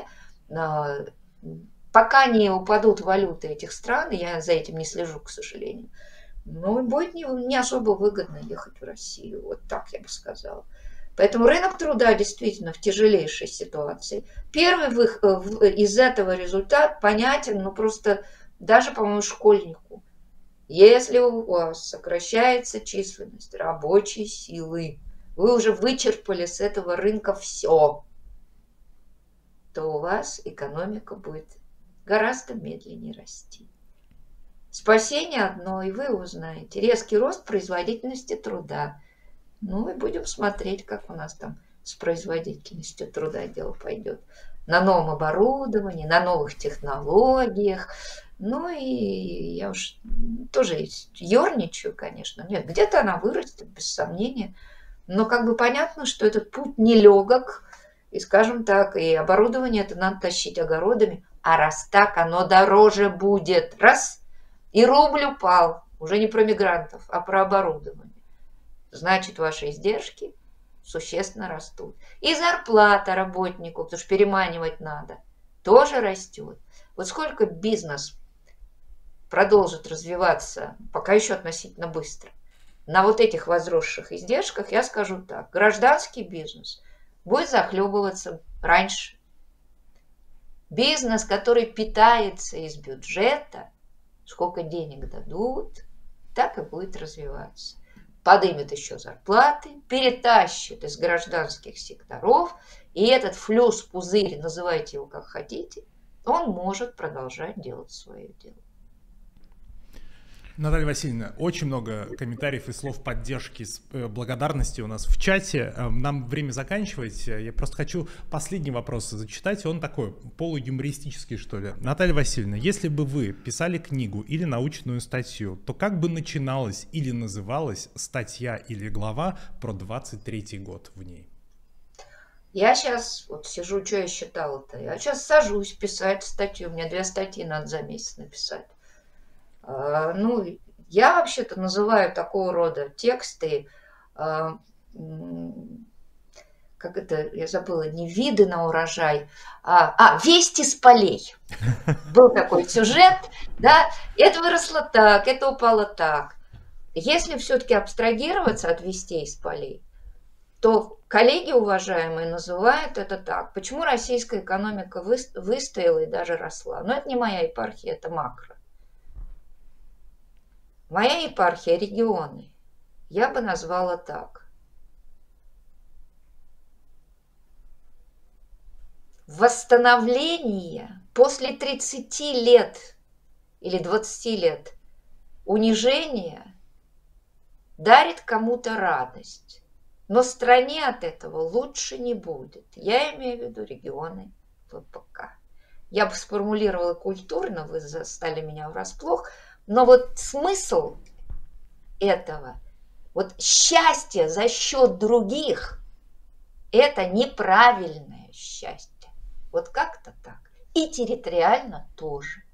пока не упадут валюты этих стран, я за этим не слежу, к сожалению, но будет не, не особо выгодно ехать в Россию. Вот так я бы сказала. Поэтому рынок труда действительно в тяжелейшей ситуации. Первый выход из этого результат понятен, ну просто даже, по-моему, школьнику. Если у вас сокращается численность рабочей силы, вы уже вычерпали с этого рынка все, то у вас экономика будет гораздо медленнее расти. Спасение одно, и вы узнаете. Резкий рост производительности труда. Ну и будем смотреть, как у нас там с производительностью труда дело пойдет. На новом оборудовании, на новых технологиях. Ну и я уж тоже ерничаю, конечно. Нет, где-то она вырастет, без сомнения. Но как бы понятно, что этот путь нелегок. И, скажем так, и оборудование это надо тащить огородами. А раз так, оно дороже будет. Раз. И рубль упал. Уже не про мигрантов, а про оборудование. Значит, ваши издержки существенно растут. И зарплата работнику, потому что переманивать надо, тоже растет. Вот сколько бизнес продолжит развиваться, пока еще относительно быстро, на вот этих возросших издержках, я скажу так. Гражданский бизнес будет захлебываться раньше. Бизнес, который питается из бюджета, сколько денег дадут, так и будет развиваться. Подымет еще зарплаты, перетащит из гражданских секторов, и этот флюс, пузырь, называйте его как хотите, он может продолжать делать свое дело. Наталья Васильевна, очень много комментариев и слов поддержки, с благодарности у нас в чате. Нам время заканчивать. Я просто хочу последний вопрос зачитать. Он такой, полуюмористический, что ли. Наталья Васильевна, если бы вы писали книгу или научную статью, то как бы начиналась или называлась статья или глава про двадцать третий год в ней? Я сейчас вот сижу, что я считала-то? Я сейчас сажусь писать статью. У меня две статьи надо за месяц написать. Ну, Я вообще-то называю такого рода тексты, как это, я забыла, не виды на урожай, а, а вести с полей. Был такой сюжет, да, это выросло так, это упало так. Если все-таки абстрагироваться от вестей с полей, то коллеги уважаемые называют это так. Почему российская экономика выстояла и даже росла? Но это не моя епархия, это макро. Моя епархия – регионы. Я бы назвала так. Восстановление после тридцати лет или двадцати лет унижения дарит кому-то радость. Но стране от этого лучше не будет. Я имею в виду регионы ВПК. Я бы сформулировала культурно, вы застали меня врасплох, но вот смысл этого, вот счастье за счет других, это неправильное счастье. Вот как-то так. И территориально тоже.